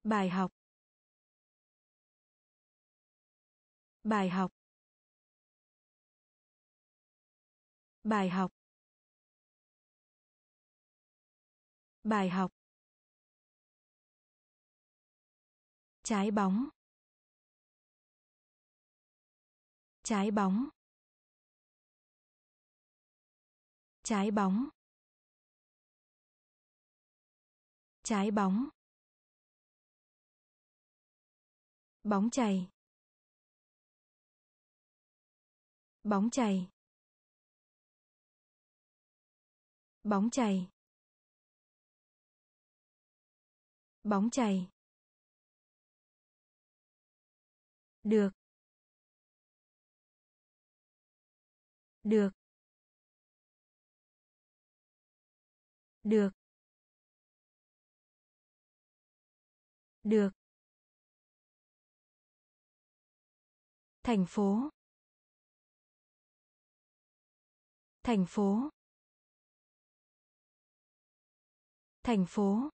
Bài học. Bài học. Bài học. Bài học. Trái bóng. Trái bóng. Trái bóng. Trái bóng. Bóng chày. Bóng chày. Bóng chày. Bóng chày. Được. Được. Được. Được. Thành phố. Thành phố. Thành phố.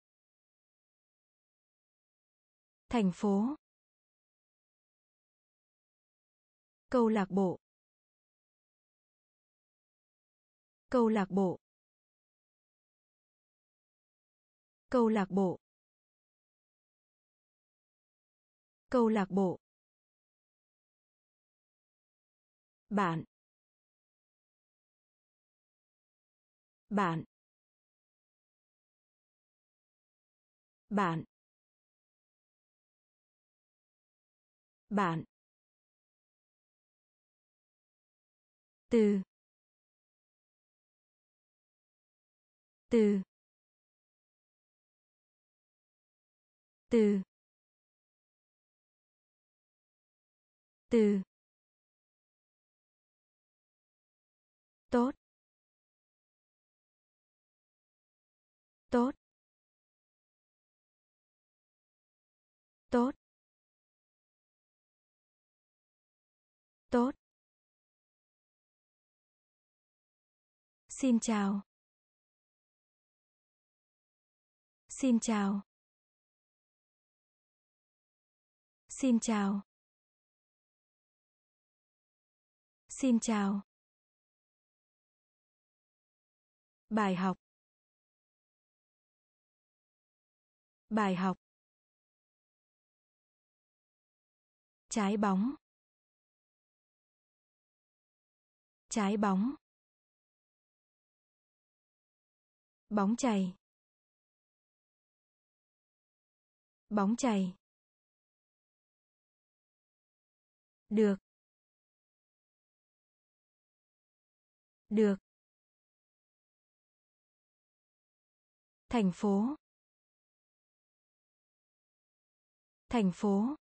Thành phố. Câu lạc bộ. Câu lạc bộ. Câu lạc bộ. Câu lạc bộ. Bạn. Bạn. Bạn. Bạn. Từ. Từ. Từ. Từ. Tốt. Tốt. Tốt. Tốt. Xin chào. Xin chào. Xin chào. Xin chào. Bài học. Bài học. Trái bóng. Trái bóng. Bóng chày. Bóng chày. Được. Được. Thành phố. Thành phố.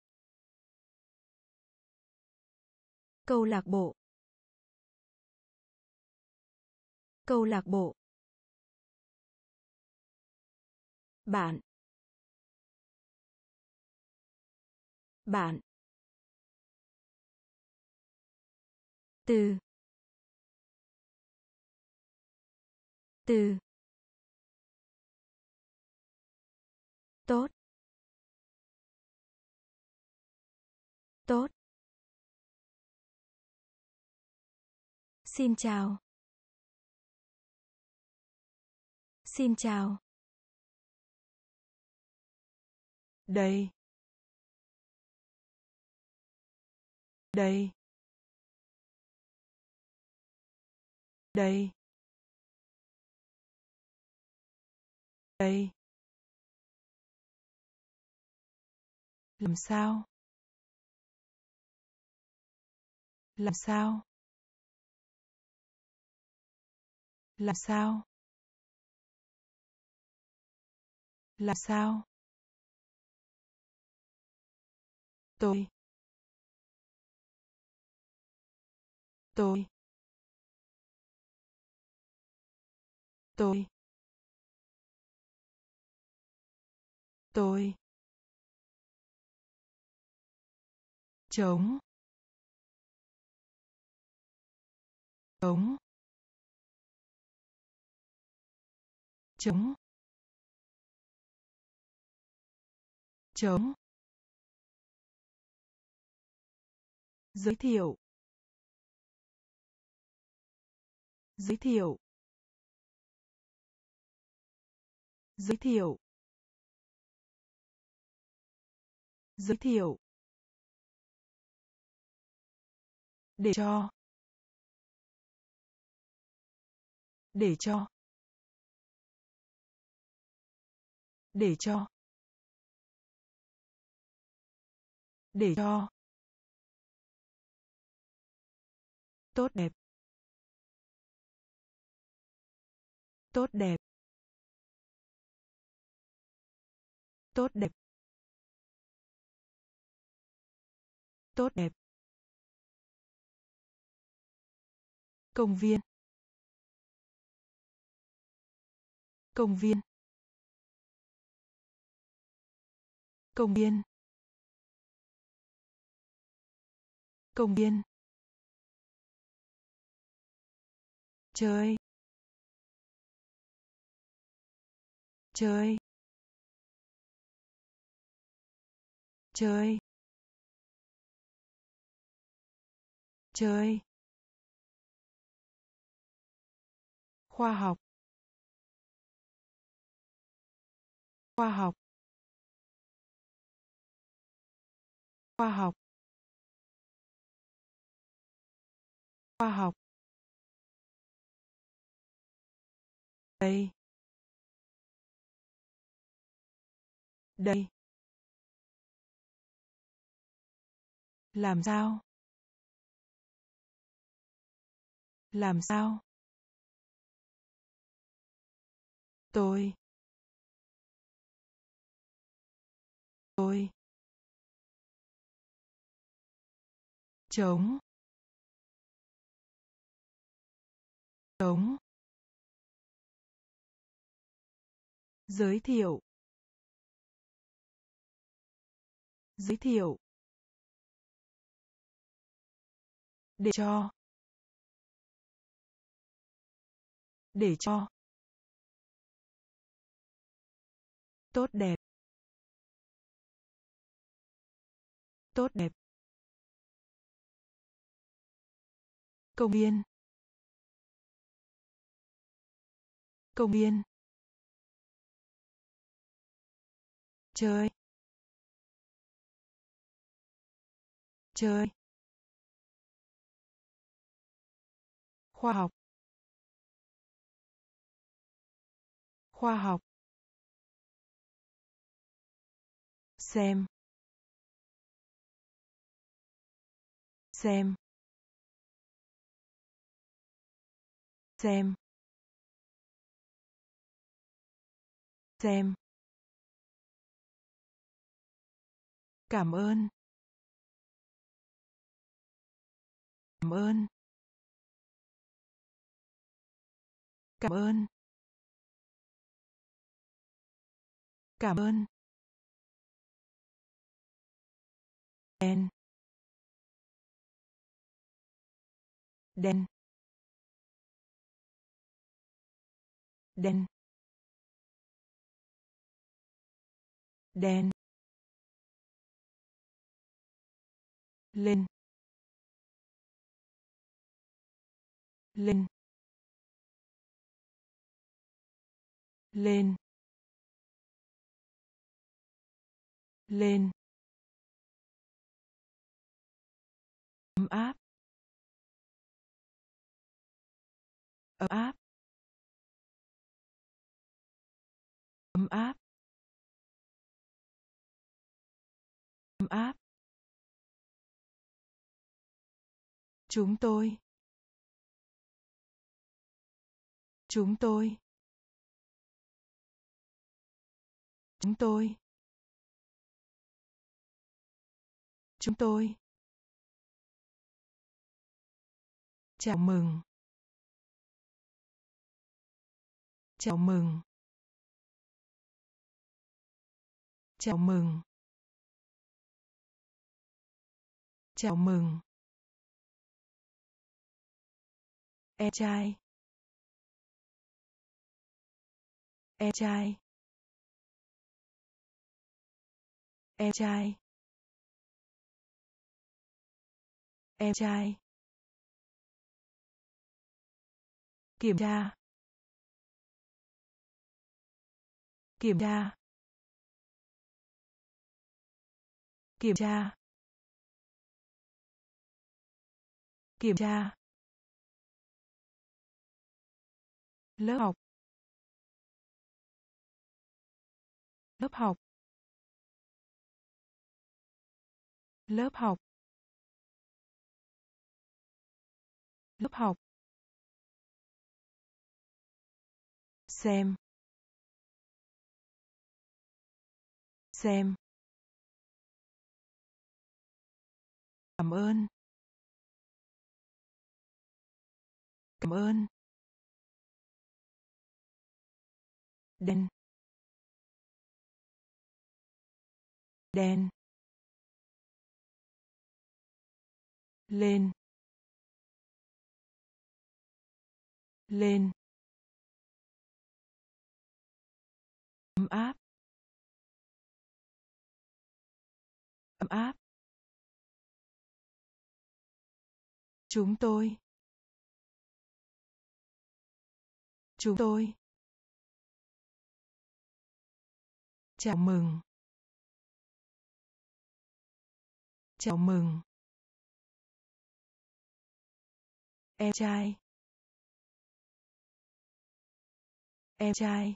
Câu lạc bộ. Câu lạc bộ. Bạn. Bạn. Từ. Từ. Tốt. Tốt. Xin chào. Xin chào. Đây. Đây. Đây. Đây. Làm sao? Làm sao? Làm sao? Làm sao? Tôi. Tôi. Tôi. Tôi. Trống. Trống. Trống. Trống. Giới thiệu. Giới thiệu. Giới thiệu. Giới thiệu. Để cho. Để cho. Để cho. Để cho. Tốt đẹp. Tốt đẹp. Tốt đẹp. Tốt đẹp. Công viên. Công viên. Công viên. Công viên. Chơi. Chơi. Chơi. Chơi. Khoa học. Khoa học. Khoa học. Khoa học. Đây. Đây. Làm sao? Làm sao? Tôi. Tôi. Trống. Trống. Giới thiệu. Giới thiệu. Để cho. Để cho. Tốt đẹp. Tốt đẹp. Công viên. Công viên. Chơi. Chơi. Khoa học. Khoa học. Xem. Xem. Xem. Xem. Cảm ơn. Cảm ơn. Cảm ơn. Cảm ơn. Đen. Đen. Đen. Đen. Lên. Lên. Lên. Lên. Ấm áp. Ấm áp. Ấm áp. Ấm áp. Chúng tôi. Chúng tôi. Chúng tôi. Chúng tôi. Chào mừng. Chào mừng. Chào mừng. Chào mừng. Em trai. Em trai. Em trai. Em trai. Kiểm tra. Kiểm tra. Kiểm tra. Kiểm tra. Lớp học. Lớp học. Lớp học. Lớp học. Xem. Xem. Cảm ơn. Cảm ơn. Đen. Đen. Lên. Lên. Ấm áp. Ấm áp. Chúng tôi. Chúng tôi. Chào mừng. Chào mừng. Em trai. Em trai.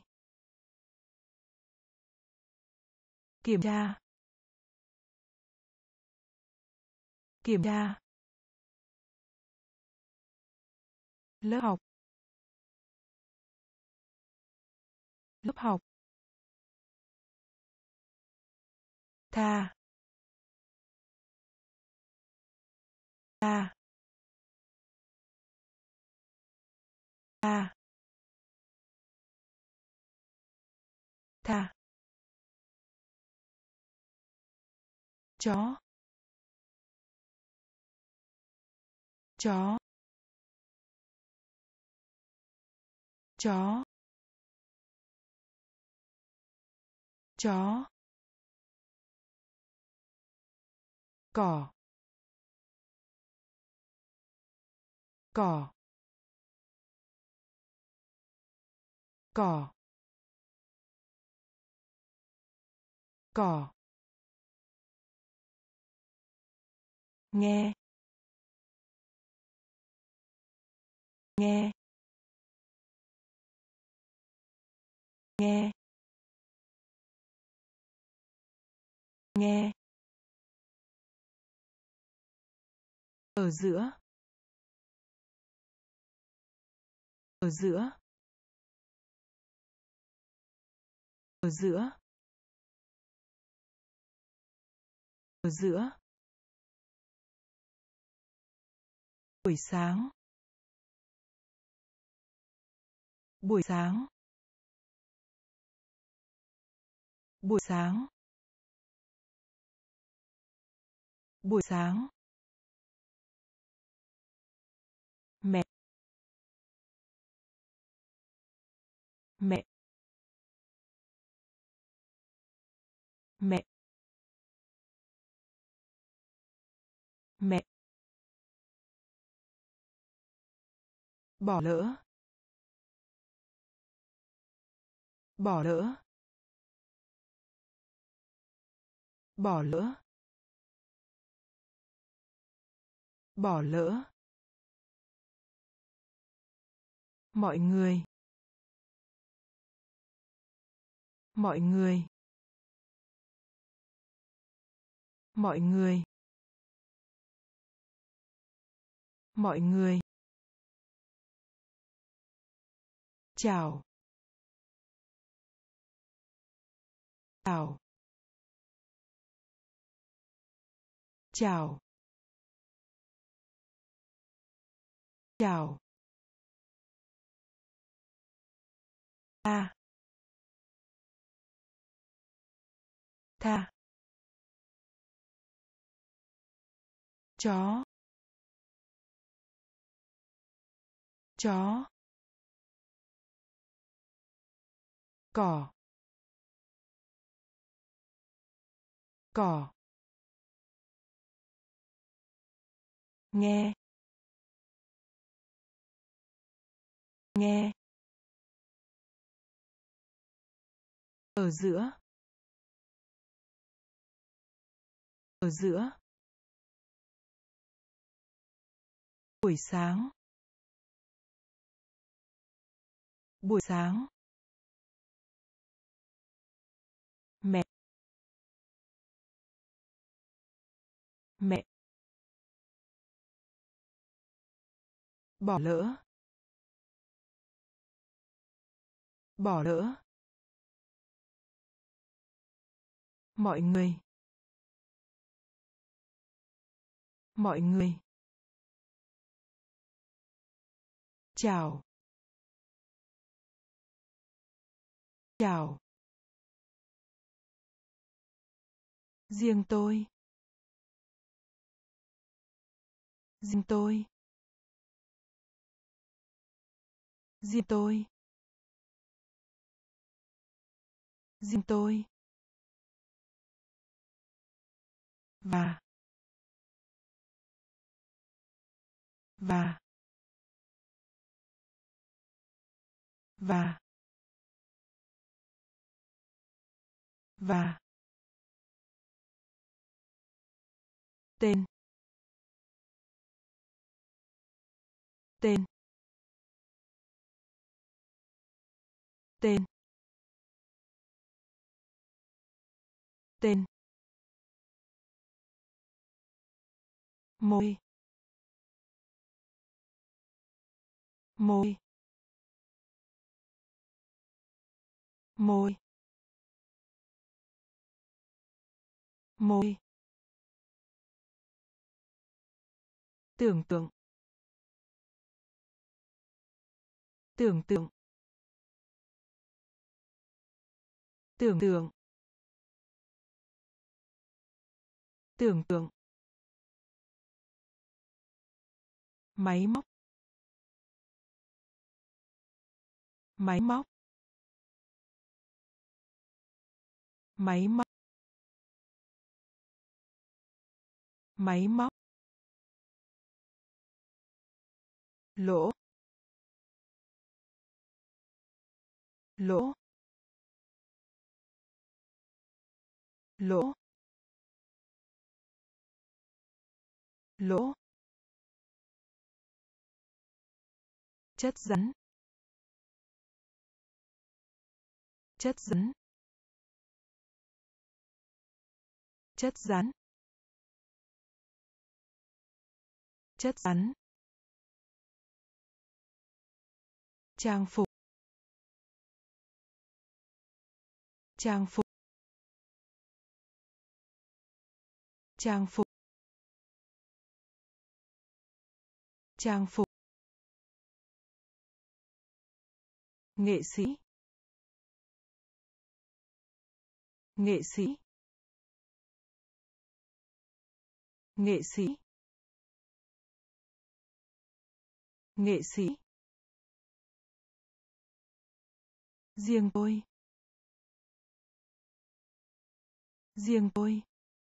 Kiểm tra. Kiểm tra. Lớp học. Lớp học. Tha. Tha. Tha. Tha. Chó. Chó. Chó. Chó. Cỏ. Cỏ. Cỏ. Cỏ. Nghe. Nghe. Nghe. Nghe. Ở giữa. Ở giữa. Ở giữa. Ở giữa. Buổi sáng. Buổi sáng. Buổi sáng. Buổi sáng. Mẹ. Mẹ. Mẹ. Mẹ. Bỏ lỡ. Bỏ lỡ. Bỏ lỡ. Bỏ lỡ. Mọi người. Mọi người. Mọi người. Mọi người. Chào. Chào. Chào. Chào. Tha. Tha. Chó. Chó. Cỏ. cỏ, nghe, nghe, ở giữa, ở giữa, buổi sáng, buổi sáng, mẹ, mẹ, bỏ lỡ, bỏ lỡ, mọi người, mọi người, chào, chào, riêng tôi, riêng tôi, riêng tôi, riêng tôi, và, và, và, và, tên, tên, tên, tên, môi, môi, môi, môi, tưởng tượng, tưởng tượng, tưởng tượng, tưởng tượng, máy móc, máy móc, máy móc, máy móc, lỗ, lỗ, lỗ, lỗ, chất rắn, chất rắn, chất rắn, chất rắn, trang phục, trang phục, trang phục, trang phục, nghệ sĩ, nghệ sĩ, nghệ sĩ, nghệ sĩ, riêng tôi, riêng tôi,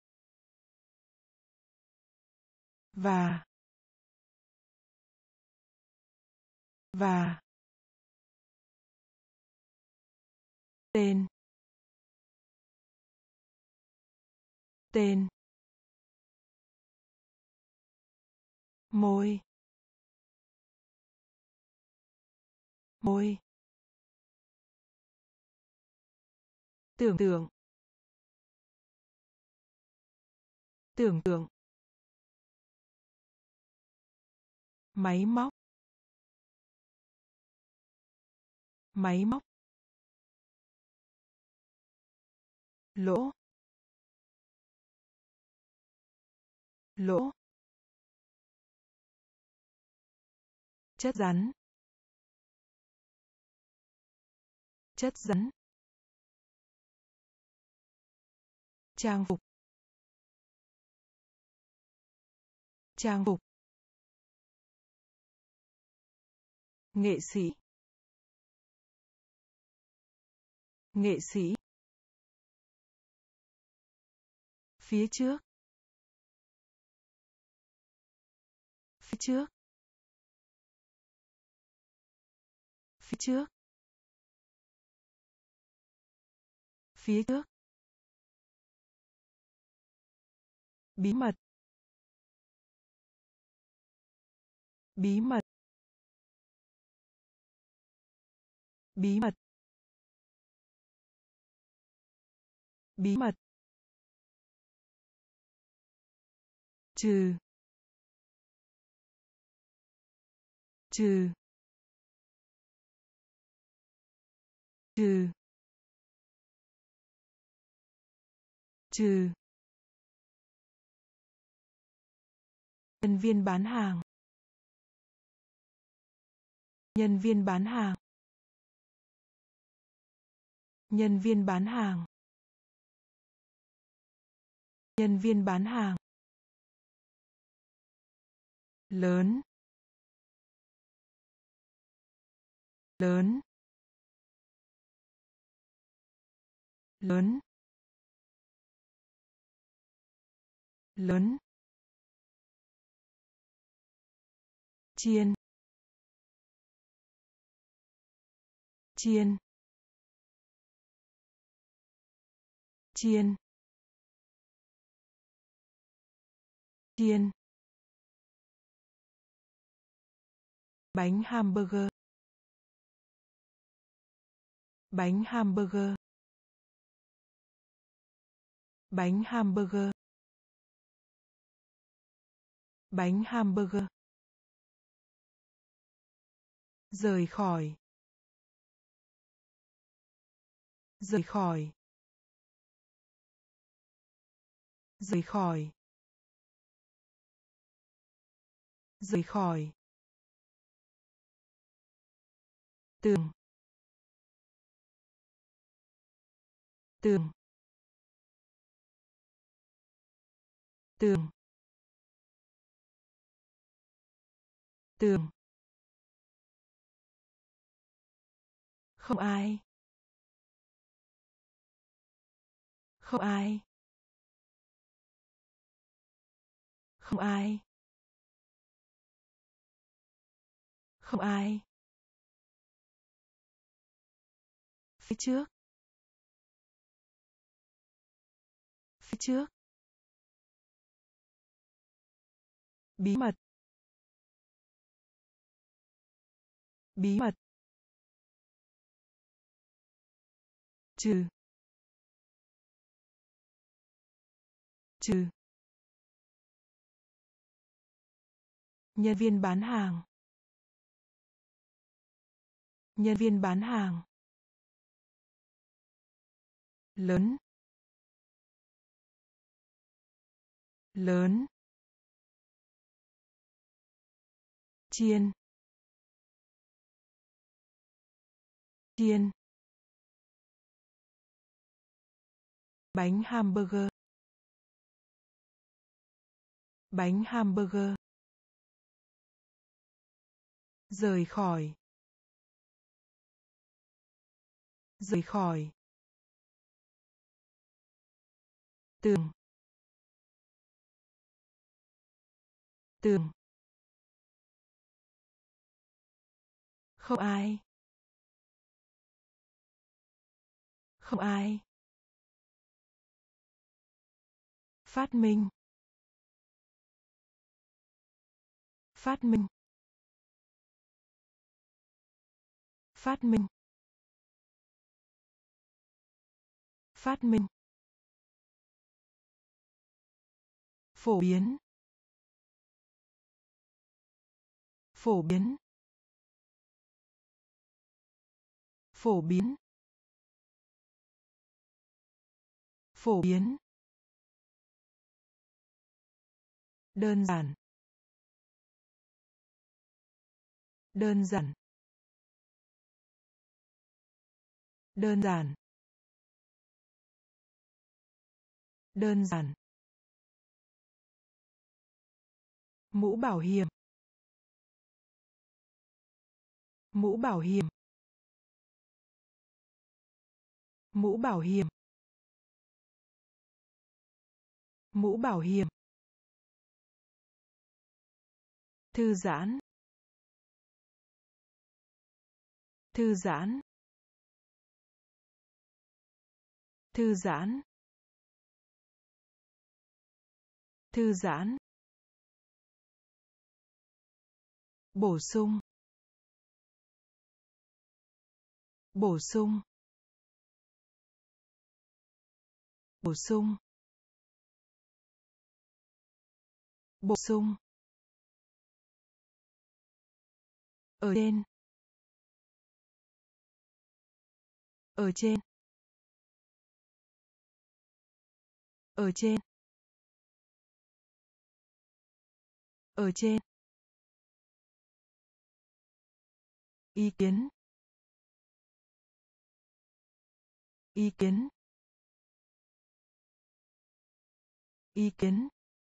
và, và, tên, tên, môi, môi, tưởng tượng, tưởng tượng, máy móc, máy móc, lỗ, lỗ, chất rắn, chất rắn, trang phục, trang phục, nghệ sĩ, nghệ sĩ, phía trước, phía trước, phía trước, phía trước, bí mật, bí mật, bí mật, bí mật, trừ, trừ, trừ, trừ, nhân viên bán hàng, nhân viên bán hàng, nhân viên bán hàng, nhân viên bán hàng, lớn, lớn, lớn, lớn, chiên, chiên, chiên, chiên, bánh hamburger, bánh hamburger, bánh hamburger, bánh hamburger, rời khỏi, rời khỏi, rời khỏi, rời khỏi, tường, tường, tường, tường, không ai, không ai, không ai, không ai, phía trước, phía trước, bí mật, bí mật, trừ, trừ, nhân viên bán hàng, nhân viên bán hàng, lớn, lớn, chiên, chiên, bánh hamburger, bánh hamburger, rời khỏi, rời khỏi, tường, tường, không ai, không ai, phát minh, phát minh, phát minh, phát minh, phổ biến, phổ biến, phổ biến, phổ biến, đơn giản, đơn giản, đơn giản, đơn giản, mũ bảo hiểm, mũ bảo hiểm, mũ bảo hiểm, Mũ bảo hiểm. Thư giãn. Thư giãn. Thư giãn. Thư giãn. Bổ sung. Bổ sung. Bổ sung. Bổ sung. Ở trên. Ở trên. Ở trên. Ở trên. Ý kiến. Ý kiến. Ý kiến.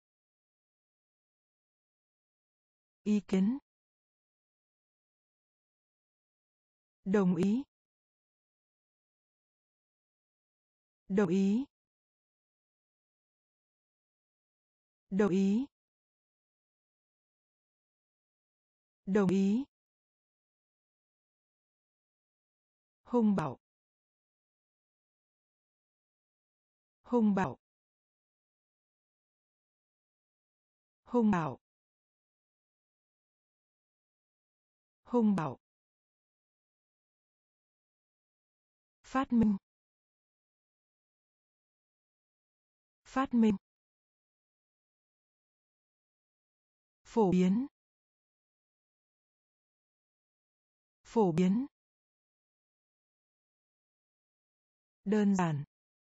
Ý kiến. Đồng ý. Đồng ý. Đồng ý. Đồng ý. Hung bạo. Hung bạo. Hung bạo. Hung bạo. Phát minh. Phát minh. Phổ biến. Phổ biến. Đơn giản.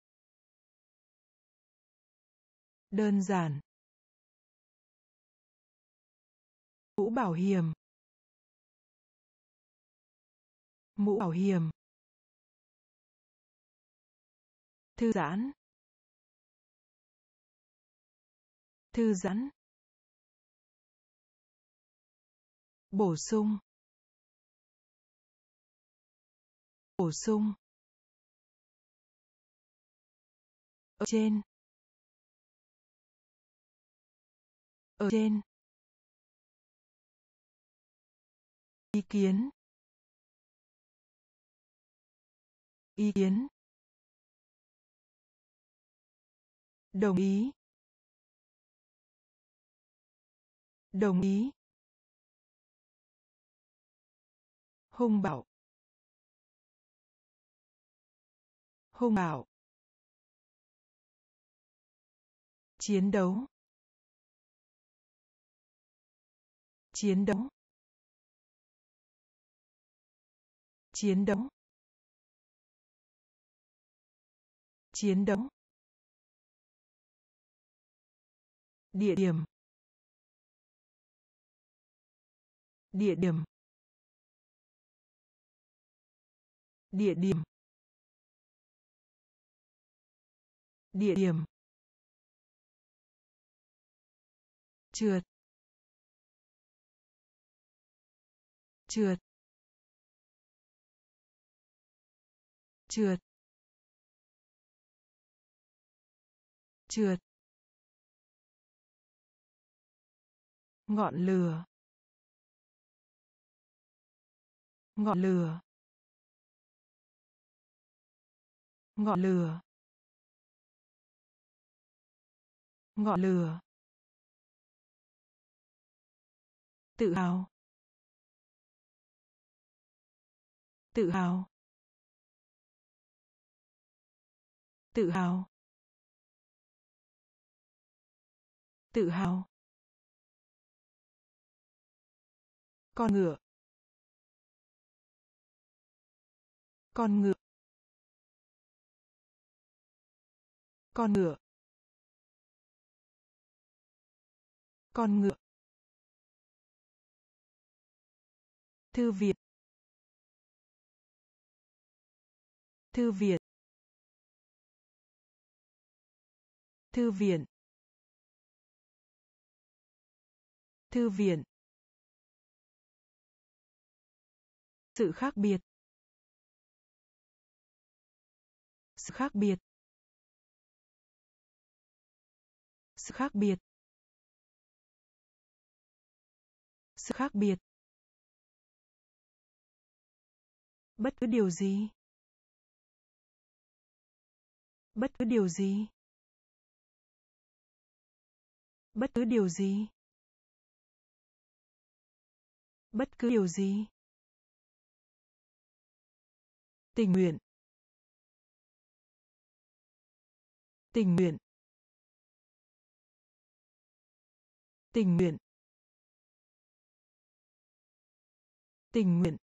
Đơn giản. Mũ bảo hiểm. Mũ bảo hiểm. Thư giãn. Thư giãn. Bổ sung. Bổ sung. Ở trên. Ở trên. Ý kiến. Ý kiến. Đồng ý. Đồng ý. Hung bạo. Hung bạo. Chiến đấu. Chiến đấu. Chiến đấu. Chiến đấu. Địa điểm. Địa điểm. Địa điểm. Địa điểm. Trượt. Trượt. Trượt. Trượt. Ngọn lửa. Ngọn lửa. Ngọn lửa. Ngọn lửa. Tự hào. Tự hào. Tự hào. Tự hào. Con ngựa. Con ngựa. Con ngựa. Con ngựa. Thư viện. Thư viện. Thư viện. Thư viện. Sự khác biệt. Sự khác biệt. Sự khác biệt. Sự khác biệt. Bất cứ điều gì. Bất cứ điều gì. Bất cứ điều gì. Bất cứ điều gì. Tình nguyện. Tình nguyện. Tình nguyện. Tình nguyện.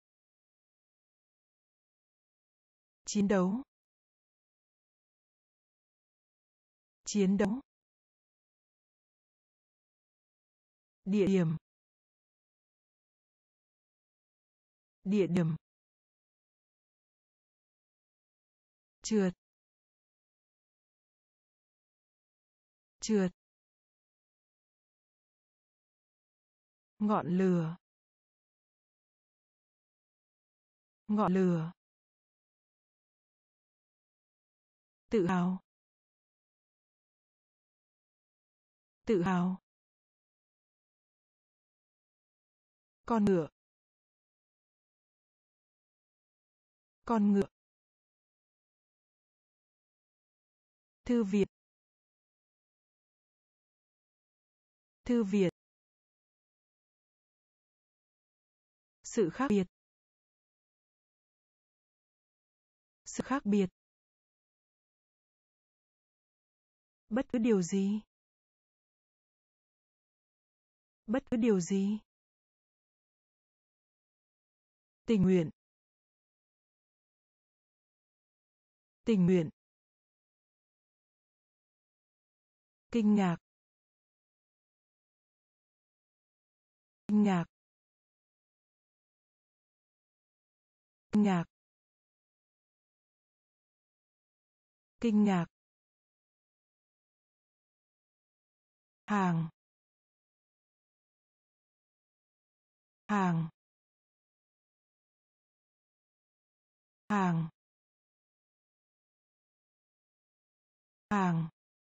Chiến đấu. Chiến đấu. Địa điểm. Địa điểm. Trượt. Trượt. Ngọn lửa. Ngọn lửa. Tự hào. Tự hào. Con ngựa. Con ngựa. Thư viện. Thư viện. Sự khác biệt. Sự khác biệt. Bất cứ điều gì. Bất cứ điều gì. Tình nguyện. Tình nguyện. Kinh ngạc. Kinh ngạc. Kinh ngạc. Kinh ngạc. Hàng. Hàng. Hàng. Hàng.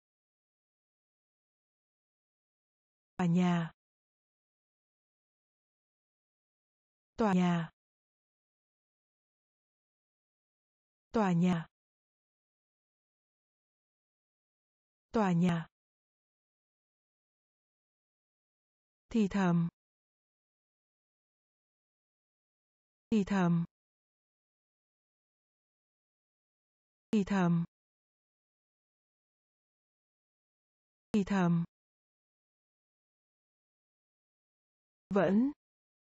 Tòa nhà. Tòa nhà. Tòa nhà. Tòa nhà. Thì thầm. Thì thầm. Thì thầm. Thì thầm. Vẫn.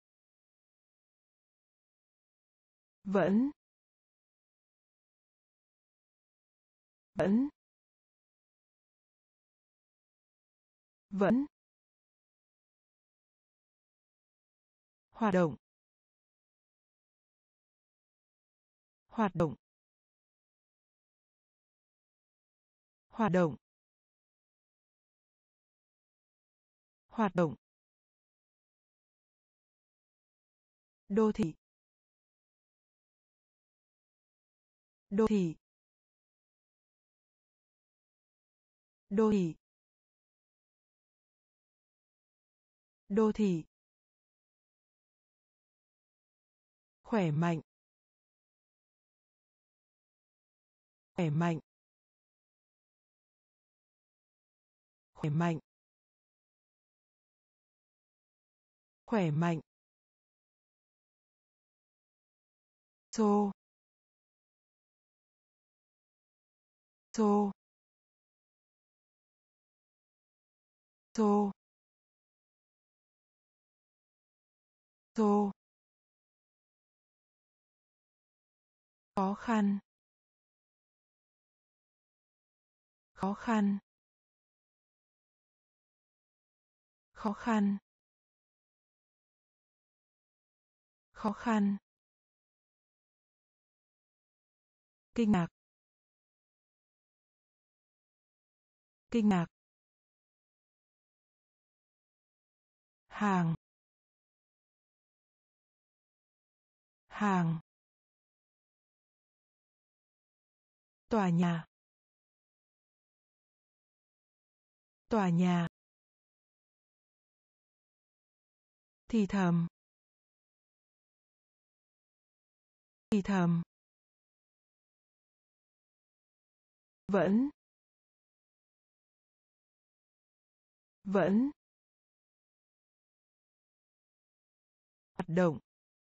Vẫn. Vẫn. Vẫn. Hoạt động. Hoạt động. Hoạt động. Hoạt động. Đô thị. Đô thị. Đô thị. Đô thị. Khỏe mạnh. Khỏe mạnh. Khỏe mạnh. Khỏe mạnh. Xô. Xô. Xô. Xô. Khó khăn. Khó khăn. Khó khăn. Khó khăn. Kinh ngạc. Kinh ngạc. Hàng. Hàng. Tòa nhà. Tòa nhà. Thì thầm. Thì thầm. Vẫn. Vẫn. Hoạt động.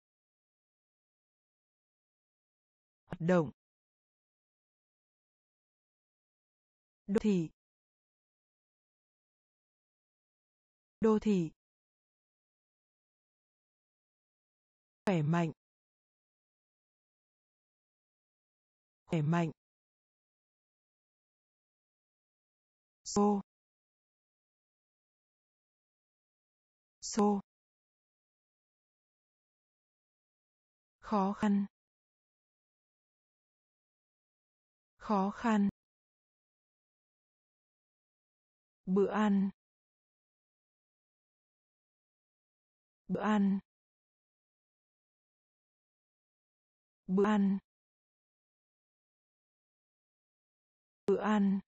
Hoạt động. Đô thị. Đô thị. Khỏe mạnh. Khỏe mạnh. Xô. Xô. Khó khăn. Khó khăn. Bữa ăn. Bữa ăn. Bữa ăn. Bữa ăn.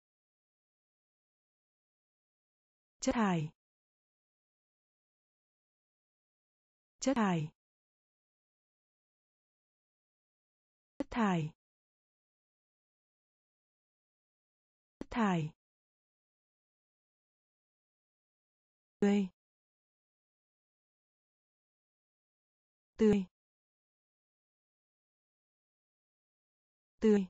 Chất thải. Chất thải. Chất thải. Chất thải. Tươi. Tươi. Tươi.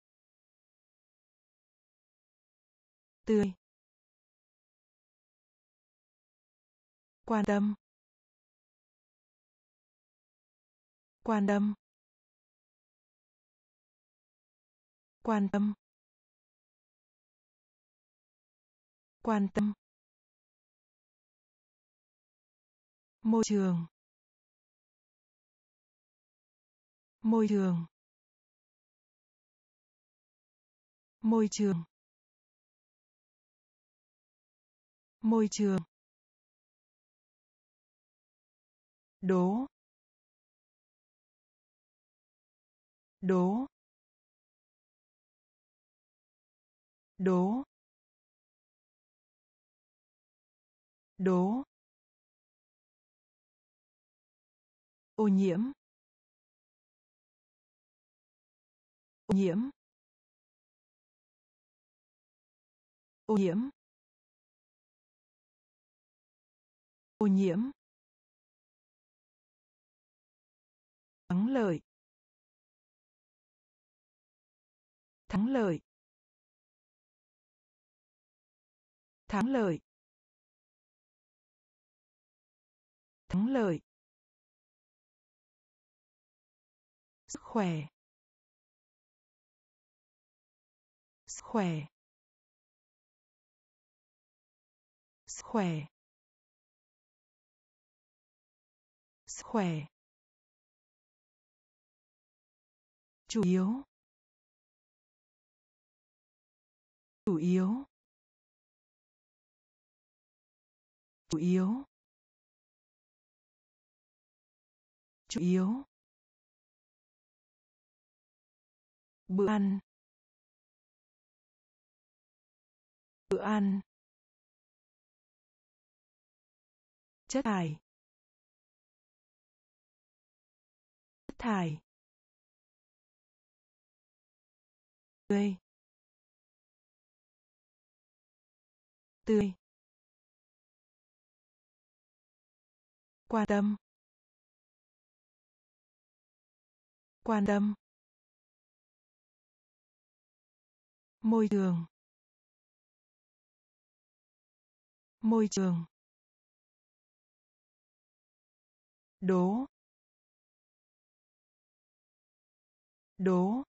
Tươi. Quan tâm. Quan tâm. Quan tâm. Quan tâm. Môi trường. Môi trường. Môi trường. Môi trường. Đố. Đố. Đố. Đố. Ô nhiễm. Ô nhiễm. Ô nhiễm. Ô nhiễm. Thắng lợi. Thắng lợi. Thắng lợi. Thắng lợi. Sức khỏe. Sức khỏe. Sức khỏe. Sức khỏe. Chủ yếu. Chủ yếu. Chủ yếu. Chủ yếu. Bữa ăn. Bữa ăn. Chất thải. Chất thải. Tươi. Tươi. Quan tâm. Quan tâm. Môi trường. Môi trường. Đố. Đố.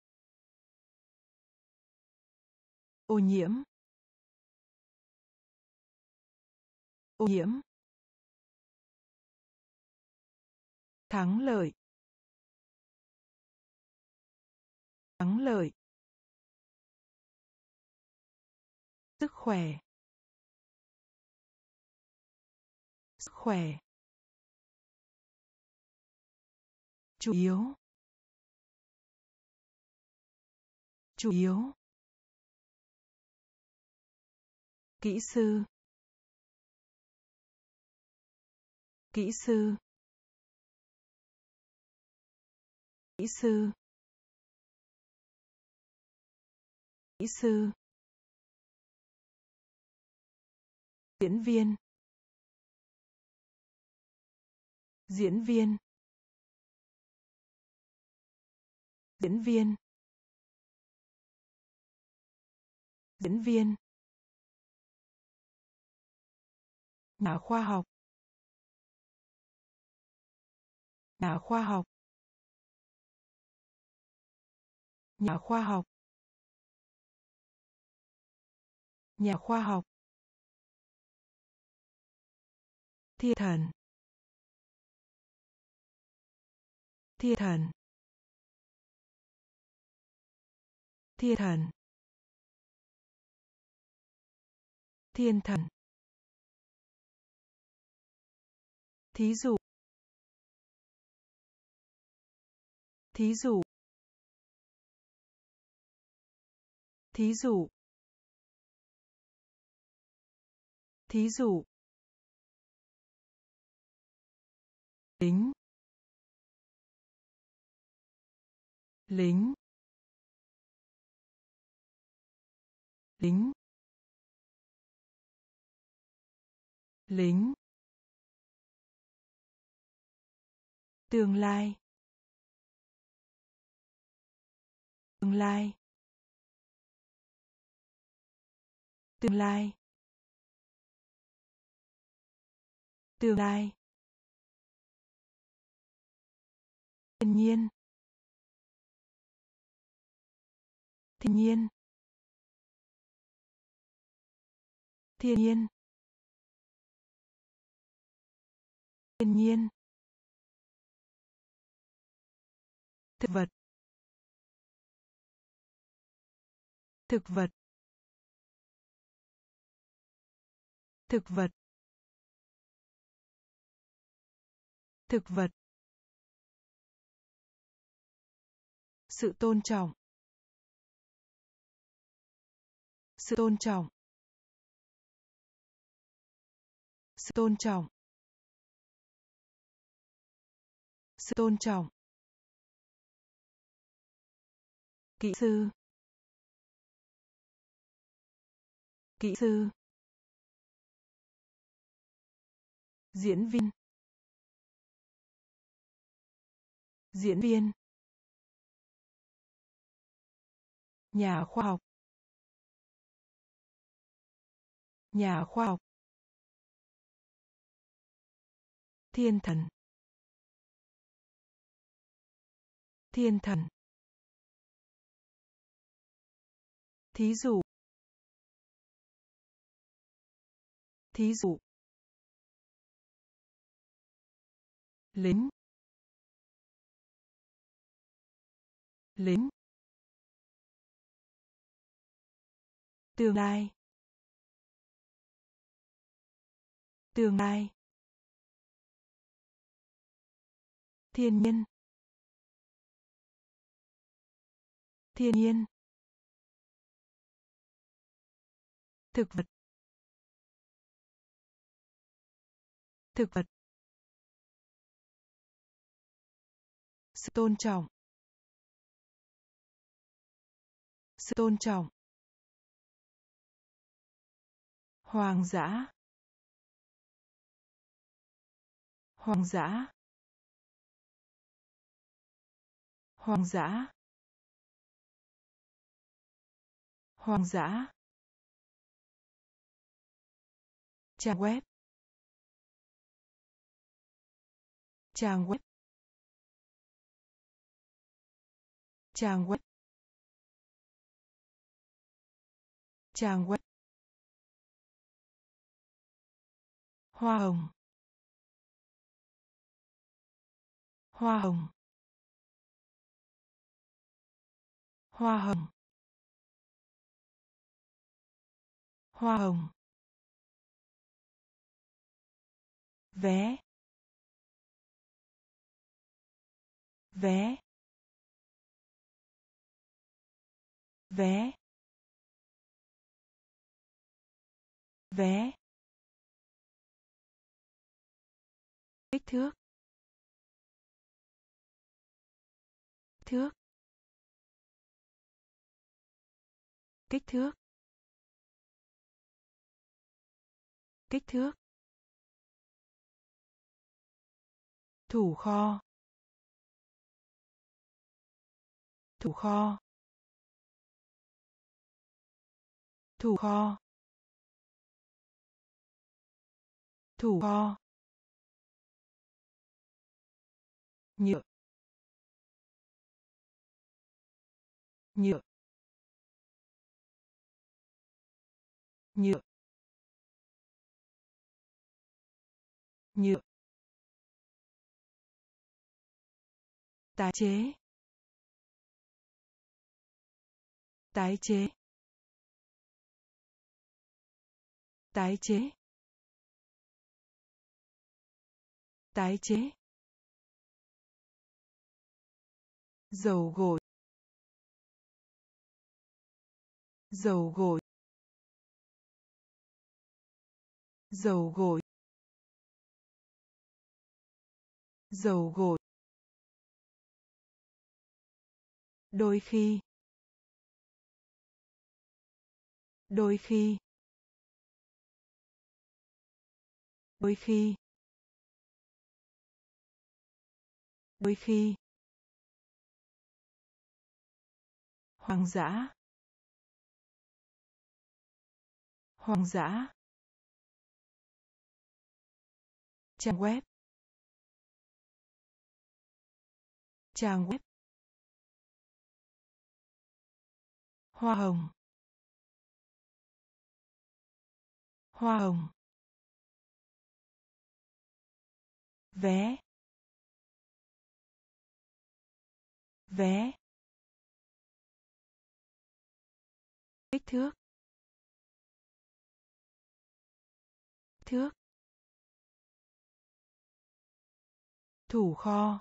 Ô nhiễm. Ô nhiễm. Thắng lợi. Thắng lợi. Sức khỏe. Sức khỏe. Chủ yếu. Chủ yếu. Kỹ sư. Kỹ sư. Kỹ sư. Kỹ sư. Diễn viên. Diễn viên. Diễn viên. Diễn viên. Nhà khoa học. Nhà khoa học. Nhà khoa học. Nhà khoa học. Thiên thần. Thiên thần. Thiên thần. Thiên thần. Thí dụ. Thí dụ. Thí dụ. Thí dụ. Lính. Lính. Lính. Lính. Tương lai. Tương lai. Tương lai. Tương lai. Thiên nhiên. Thiên nhiên. Thiên nhiên. Thiên nhiên. Thực vật. Thực vật. Thực vật. Thực vật. Sự tôn trọng. Sự tôn trọng. Sự tôn trọng. Sự tôn trọng. Kỹ sư. Kỹ sư. Diễn viên. Diễn viên. Nhà khoa học. Nhà khoa học. Thiên thần. Thiên thần. Thí dụ. Thí dụ. Lính. Lính. Tương lai. Tương lai. Thiên nhiên. Thiên nhiên. Thực vật. Thực vật. Sự tôn trọng. Sự tôn trọng. Hoang dã. Hoang dã. Hoang dã. Hoang dã. Trang web. Trang web. Trang web. Trang web. Hoa hồng. Hoa hồng. Hoa hồng. Hoa hồng. Vé. Vé. Vé. vé, kích thước, thước, kích thước, kích thước, thủ kho, thủ kho, thủ kho, thủ kho, nhựa, nhựa, nhựa, nhựa, tái chế, tái chế, tái chế, tái chế, dầu gội, dầu gội, dầu gội, dầu gội, đôi khi, đôi khi, đôi khi, đôi khi, hoang dã, hoang dã, trang web, trang web, hoa hồng, hoa hồng, vé, vé, kích thước, thước, thủ kho,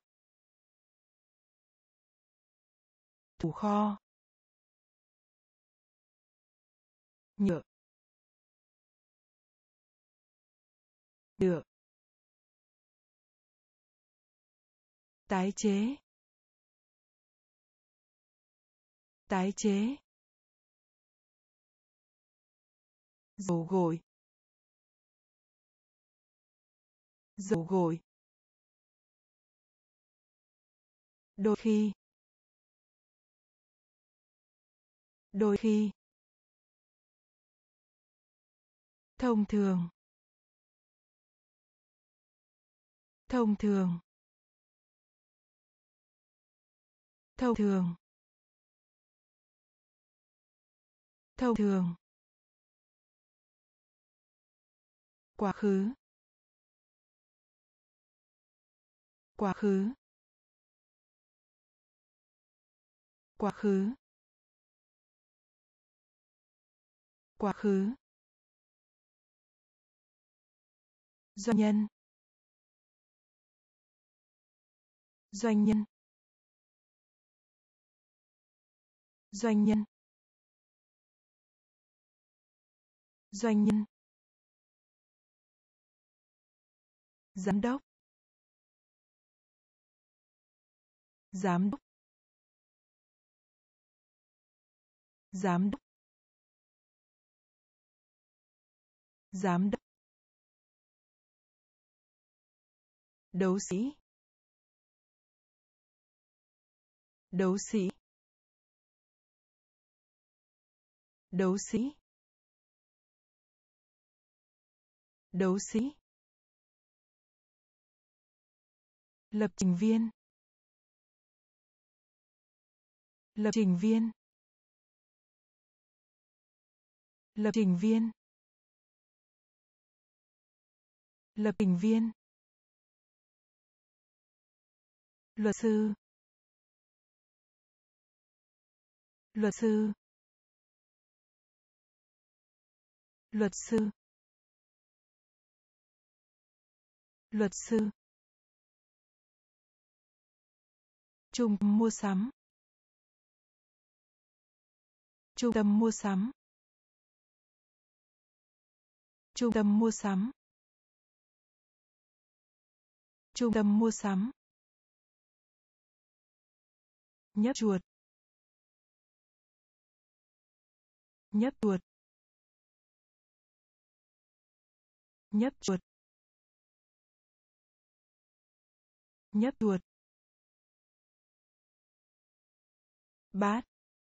thủ kho, nhựa, nhựa, tái chế, tái chế, dầu gội, dầu gội, đôi khi, đôi khi, thông thường, thông thường, thông thường, thông thường, quá khứ, quá khứ, quá khứ, quá khứ, doanh nhân, doanh nhân, doanh nhân, doanh nhân, giám đốc, giám đốc, giám đốc, giám đốc, đấu sĩ, đấu sĩ, đấu sĩ, đấu sĩ, lập trình viên, lập trình viên, lập trình viên, lập trình viên, luật sư, luật sư, luật sư, luật sư, trung tâm mua sắm, trung tâm mua sắm, Trung tâm mua sắm. Trung tâm mua sắm. Nhấp chuột. Nhấp chuột. Nhấp chuột. Nhấp chuột. Bát.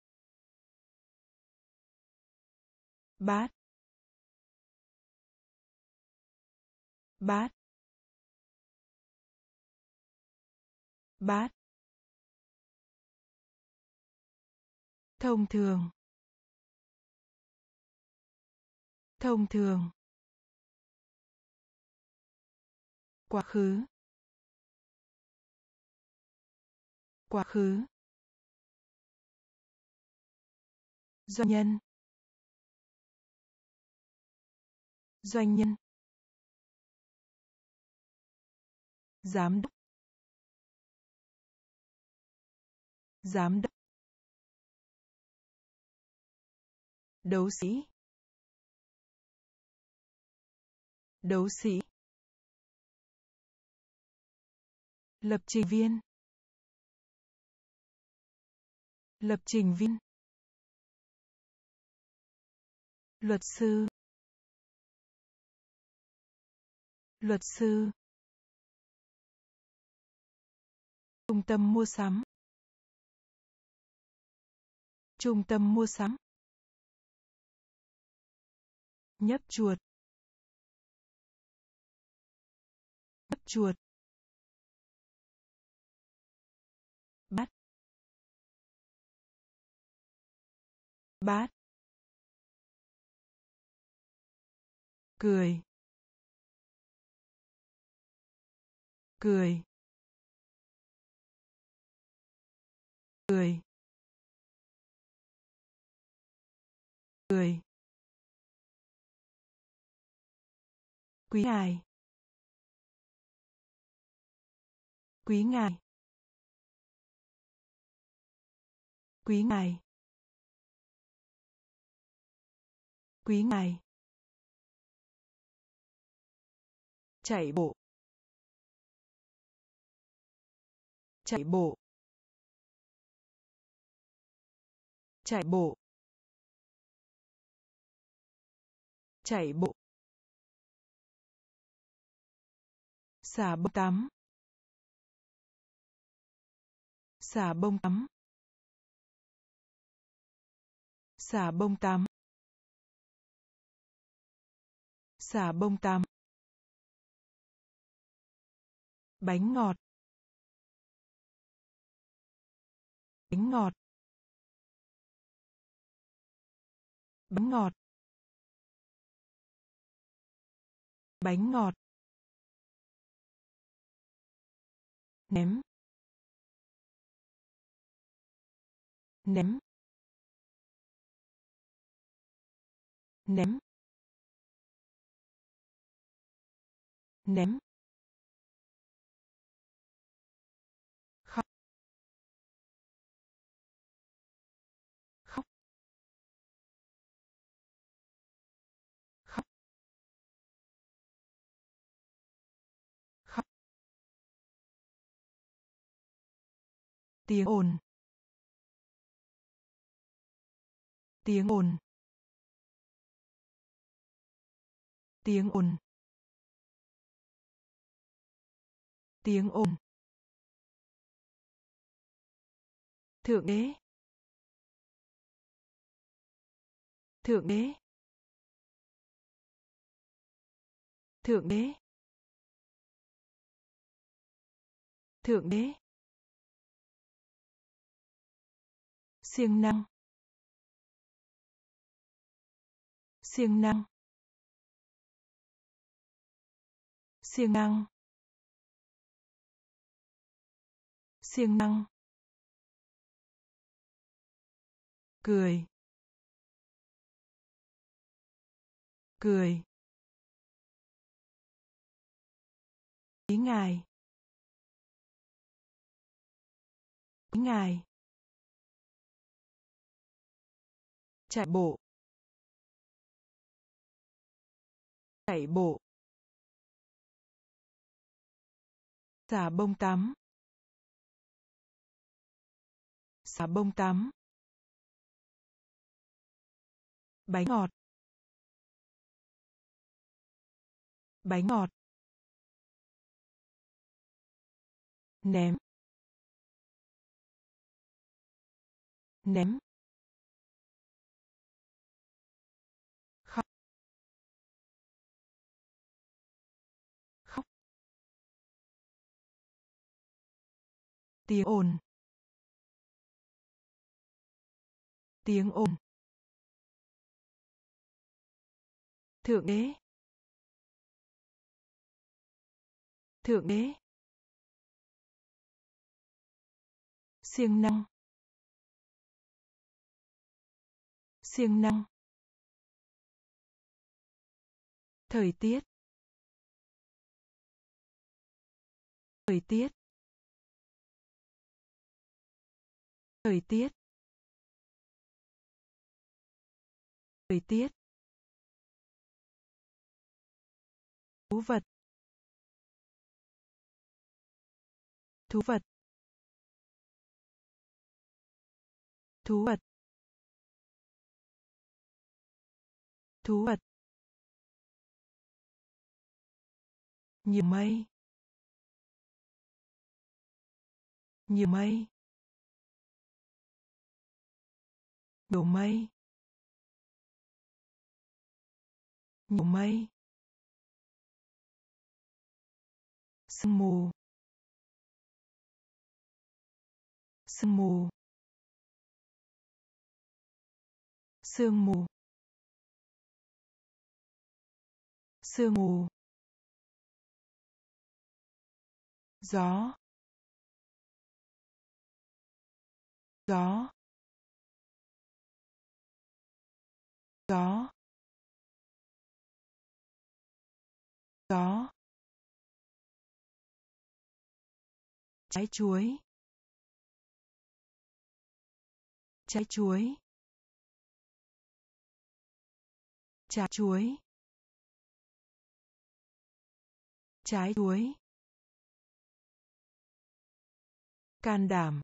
Bát. Bát. Bát. Thông thường. Thông thường. Quá khứ. Quá khứ. Doanh nhân. Doanh nhân. Giám đốc. Giám đốc. Đấu sĩ. Đấu sĩ. Lập trình viên. Lập trình viên. Luật sư. Luật sư. Trung tâm mua sắm. Trung tâm mua sắm. Nhấp chuột. Nhấp chuột. Bát. Bát. Cười. Cười. Cười. Cười. Quý ngài. Quý ngài. Quý ngài. Quý ngài. Chạy bộ. Chạy bộ. Chạy bộ. Chạy bộ. Xả bông tắm. Xả bông tắm. Xả bông tắm. Xả bông tắm. Bánh ngọt. Bánh ngọt. Bánh ngọt. Bánh ngọt. Ném. Ném. Ném. Ném. Khóc. Khóc. Khóc. Khóc. Tiếng ồn. Tiếng ồn. Tiếng ồn. Tiếng ồn. Thượng đế. Thượng đế. Thượng đế. Thượng đế. Siêng năng. Siêng năng. Siêng năng. Siêng năng. Cười. Cười. Quý ngài. Quý ngài. Chạy bộ. chạy bộ, xà bông tắm, xà bông tắm, bánh ngọt, bánh ngọt, ném, ném, khóc, khóc, tiếng ồn, tiếng ồn, thượng đế, thượng đế, siêng năng, siêng năng, thời tiết, thời tiết, thời tiết, thời tiết, thú vật, thú vật, thú vật, thú vật, nhiều mây, nhiều mây, nhiều mây, nhiều mây, sương mù, sương mù, sương mù, sương mù, gió, gió, gió, gió, trái chuối, trái chuối, trái chuối, trái chuối, can đảm,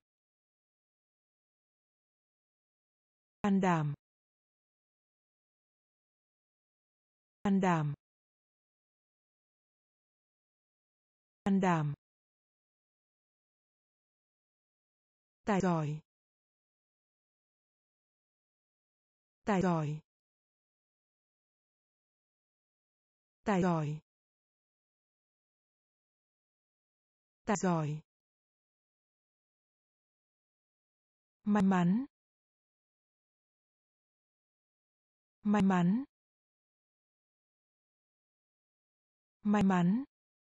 can đảm, can đảm, can đảm, tài giỏi, tài giỏi, tài giỏi, tài giỏi, may mắn, may mắn, may mắn,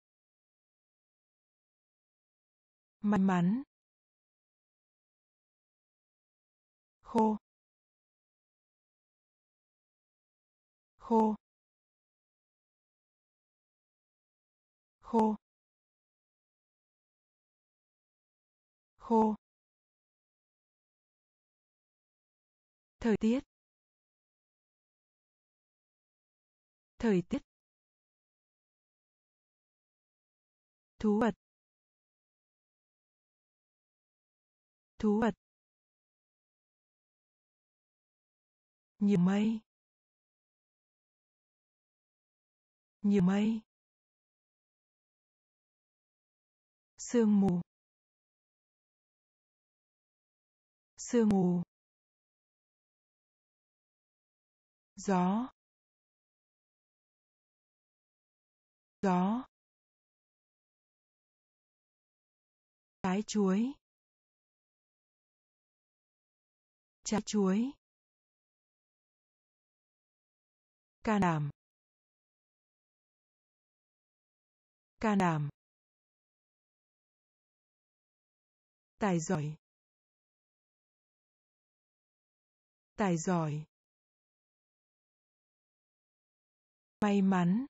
may mắn, khô, khô, khô, khô, thời tiết, thời tiết, thú vật, thú vật, nhiều mây, nhiều mây, sương mù, sương mù, gió, gió, trái chuối, trái chuối, can đảm, can đảm, tài giỏi, tài giỏi, may mắn,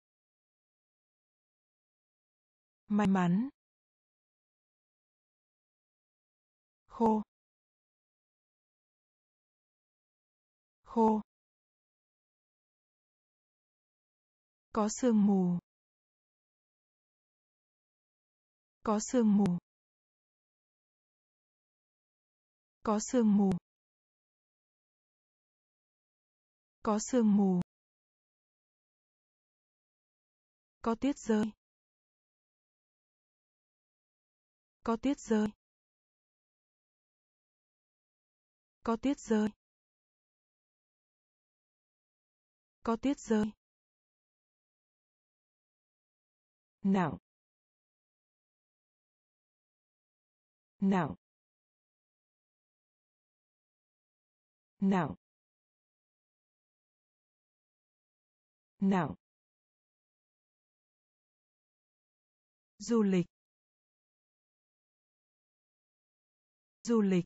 may mắn, khô, khô, Có sương mù. Có sương mù. Có sương mù. Có sương mù. Có tuyết rơi. Có tuyết rơi. Có tuyết rơi. Có tuyết rơi. Nặng. Nặng. Nặng. Nặng. Du lịch. Du lịch.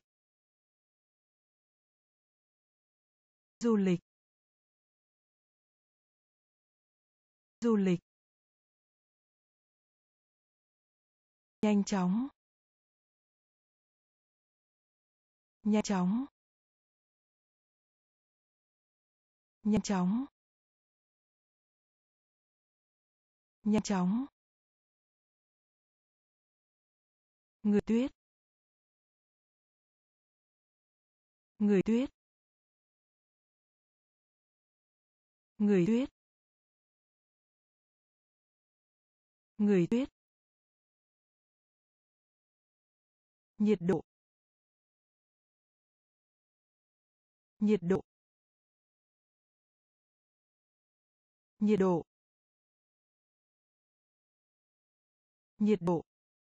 Du lịch. Du lịch. Nhanh chóng. Nhanh chóng. Nhanh chóng. Nhanh chóng. Người tuyết. Người tuyết. Người tuyết. Người tuyết. Nhiệt độ. Nhiệt độ. Nhiệt độ. Nhiệt độ.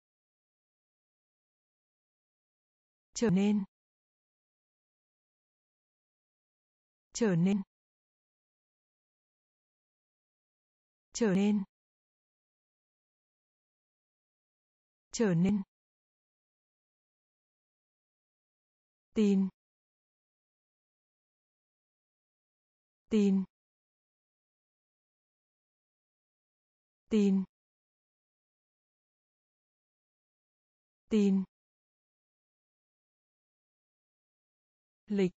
Trở nên. Trở nên. Trở nên. Trở nên. Tin. Tin. Tin. Tin. Lịch.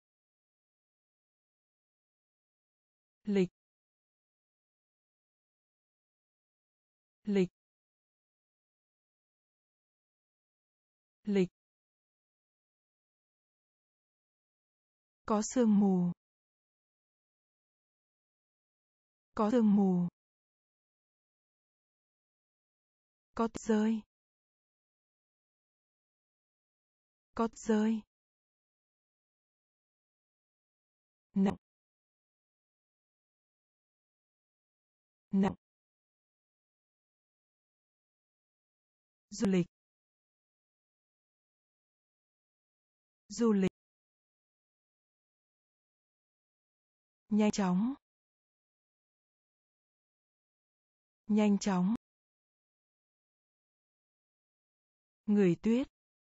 Lịch. Lịch. Lịch. Có sương mù. Có sương mù. Có tuyết rơi. Có tuyết rơi. Nặng. Nặng. Du lịch. Du lịch. Nhanh chóng. Nhanh chóng. Người tuyết.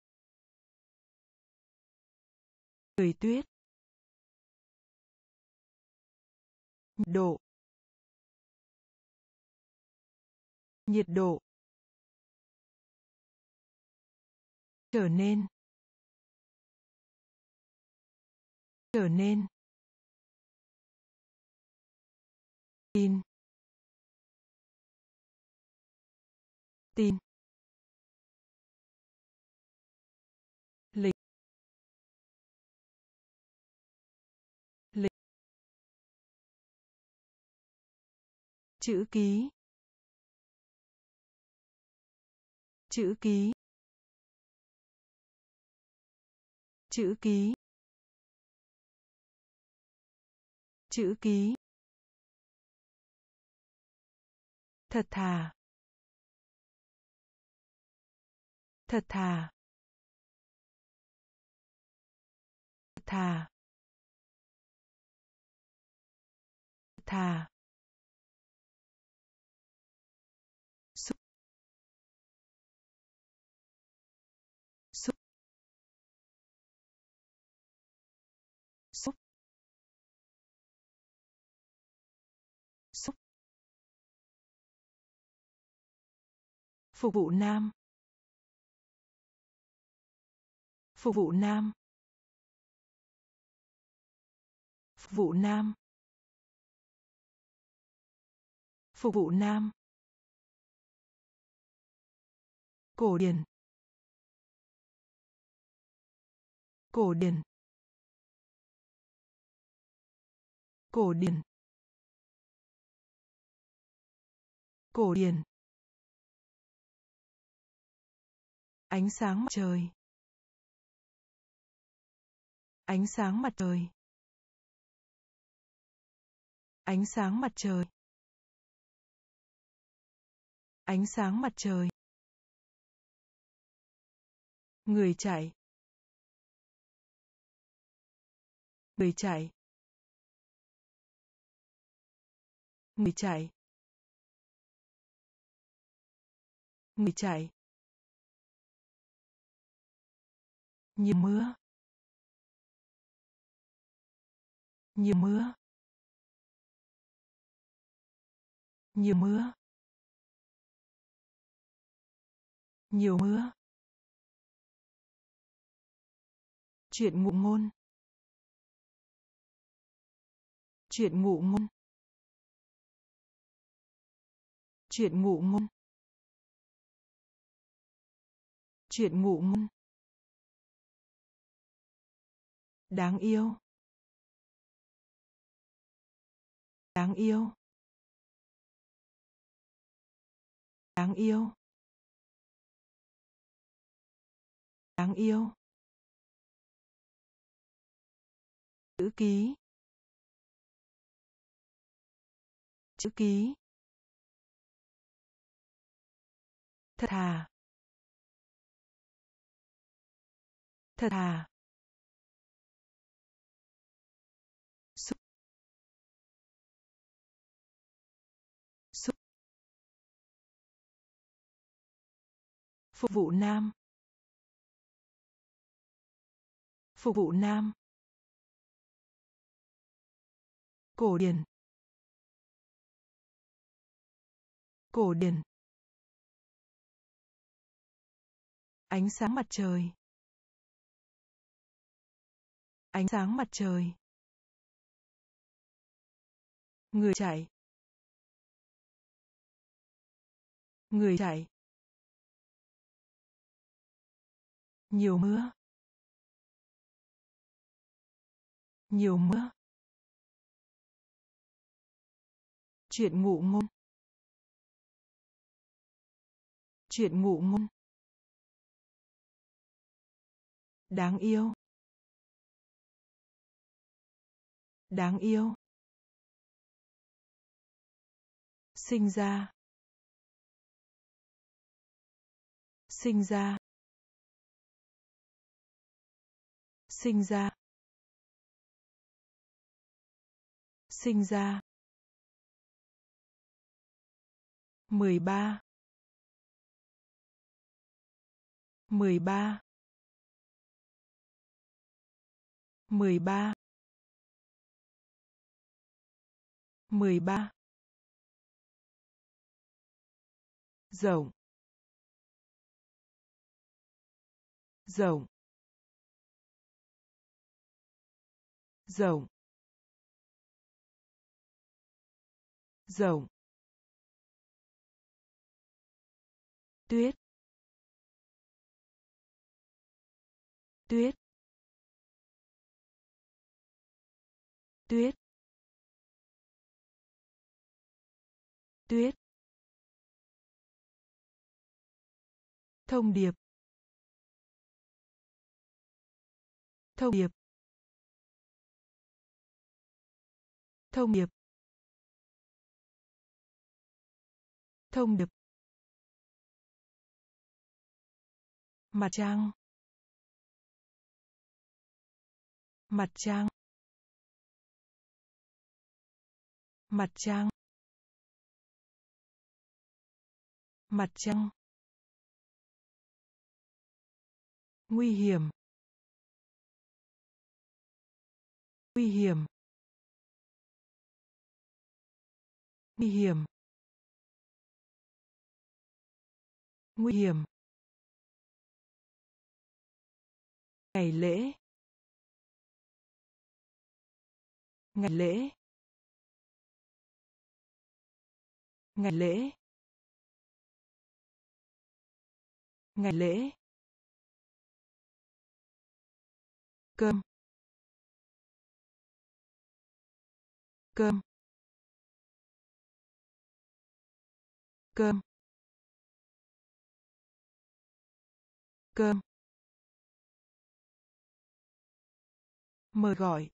Người tuyết. Nhiệt độ. Nhiệt độ. Trở nên. Trở nên. Tin. Tin. Lịch. Lịch. Chữ ký. Chữ ký. Chữ ký. Chữ ký. Thật thà. Thật thà. Thật thà. Thật thà. Xúc. Xúc. Xúc. Xúc. Phục vụ nam. Phục vụ nam. Phục vụ nam. Phục vụ nam. Cổ điển. Cổ điển. Cổ điển. Cổ điển. Ánh sáng mặt trời. Ánh sáng mặt trời. Ánh sáng mặt trời. Ánh sáng mặt trời. Người chạy. Người chạy. Người chạy. Người chạy. Nhiều mưa. Nhiều mưa. Nhiều mưa. Nhiều mưa. Chuyện ngụ ngôn. Chuyện ngụ ngôn. Chuyện ngụ ngôn. Chuyện ngụ ngôn. Đáng yêu. Đáng yêu. Đáng yêu. Đáng yêu. Chữ ký. Chữ ký. Thật thà. Thật thà. Xúc. Xúc. Phục vụ nam. Phục vụ nam. Cổ điển. Cổ điển. Ánh sáng mặt trời. Ánh sáng mặt trời. Người chạy. Người chạy. Nhiều mưa. Nhiều mưa. Chuyện ngụ ngôn. Chuyện ngụ ngôn. Đáng yêu. Đáng yêu. Sinh ra. Sinh ra. Sinh ra. Sinh ra. 13. 13. 13. 13. Rộng. Rộng. Rộng. Rộng. Tuyết. Tuyết. Tuyết. Tuyết. Thông điệp. Thông điệp. Thông điệp. Thông điệp. Mặt trăng. Mặt trăng. Mặt trăng. Mặt trăng. Nguy hiểm. Nguy hiểm. Nguy hiểm. Nguy hiểm. Ngày lễ. Ngày lễ. Ngày lễ. Ngày lễ. Cơm. Cơm. Cơm. Cơm. Mời gọi.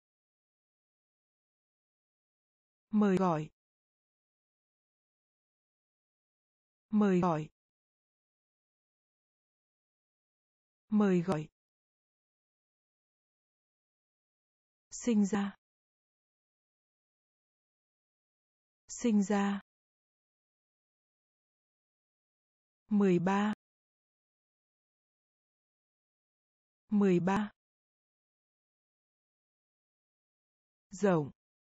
Mời gọi. Mời gọi. Mời gọi. Sinh ra. Sinh ra. 13. 13. Rộng.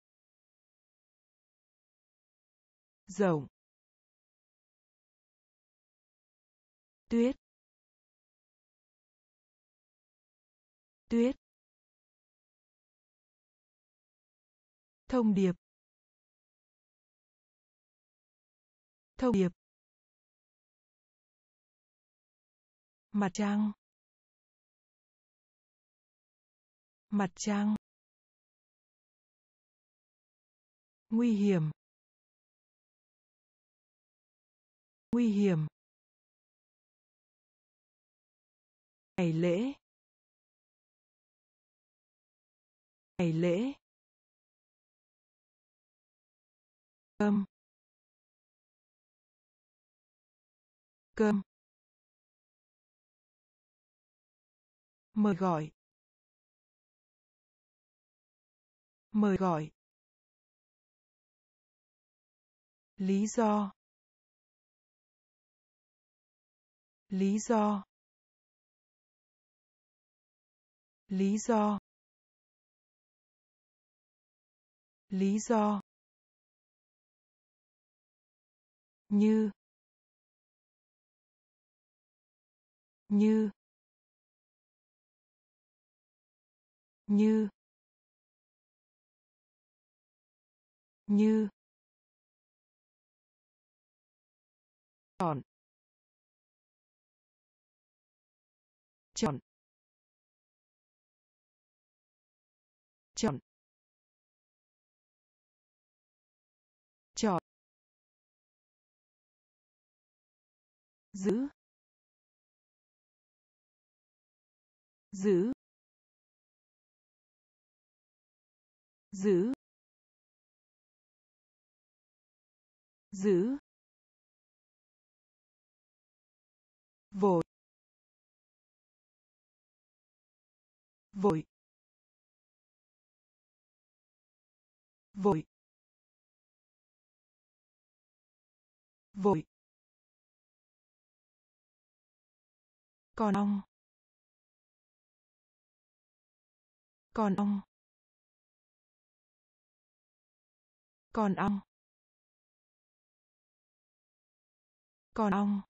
Rộng. Tuyết. Tuyết. Thông điệp. Thông điệp. Mặt trăng. Mặt trăng. Nguy hiểm. Nguy hiểm. Ngày lễ. Ngày lễ. Cơm. Cơm. Mời gọi. Mời gọi. Lý do. Lý do. Lý do. Lý do. Như. Như. Như. Như. Chọn. Chọn. Chọn. Chọn. Giữ. Giữ. Giữ. Giữ. Vội. Vội. Vội. Vội. Còn ong. Còn ong. Còn ong. Còn ong.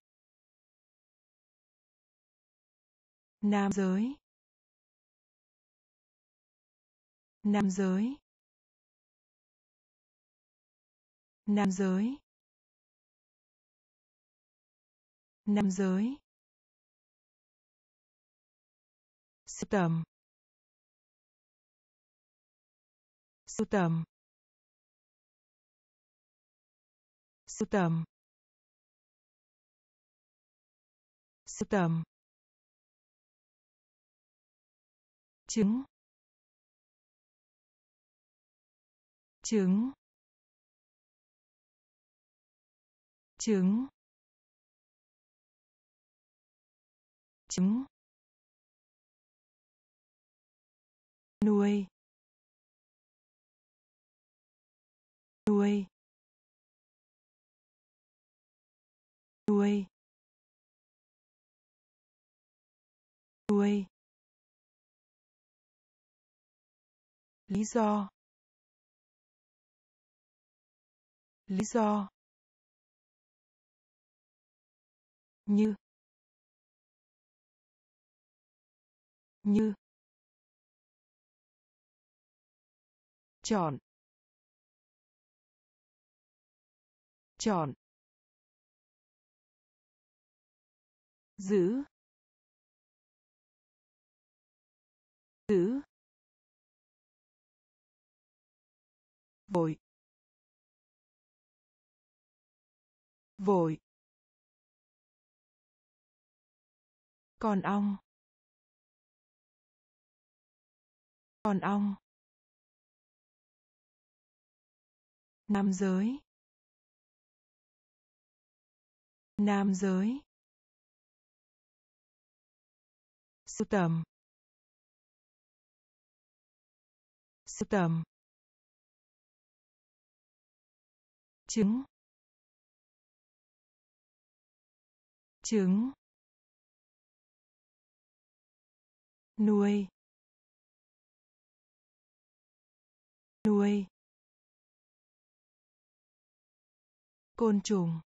Nam giới. Nam giới. Nam giới. Nam giới. Sưu tầm. Sưu tầm. Sưu tầm. Sưu tầm. Trứng. Trứng. Trứng. Trứng. Nuôi. Nuôi. Nuôi. Nuôi. Lý do. Lý do. Như. Như. Chọn. chọn, giữ, giữ, vội, vội, con ong, con ong, nam giới, nam giới, sưu tầm, sưu tầm, trứng, trứng, nuôi, nuôi, côn trùng,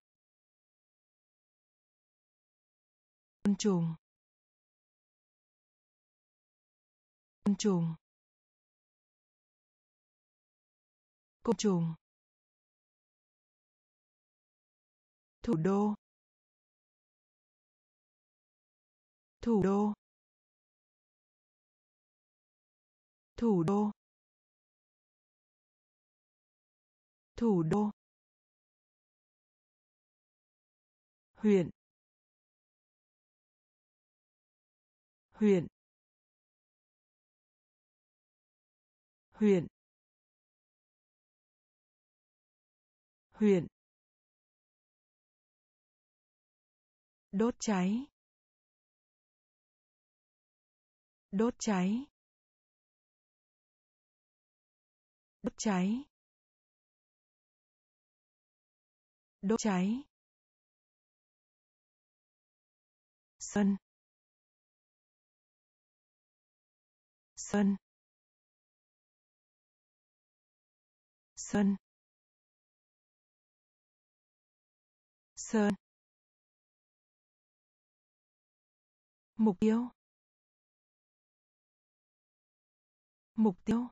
côn trùng, côn trùng, côn trùng, thủ đô, thủ đô, thủ đô, thủ đô, huyện, huyện, huyện, huyện, đốt cháy, đốt cháy, đốt cháy, đốt cháy, sân, sân, sân, sơn, mục tiêu, mục tiêu,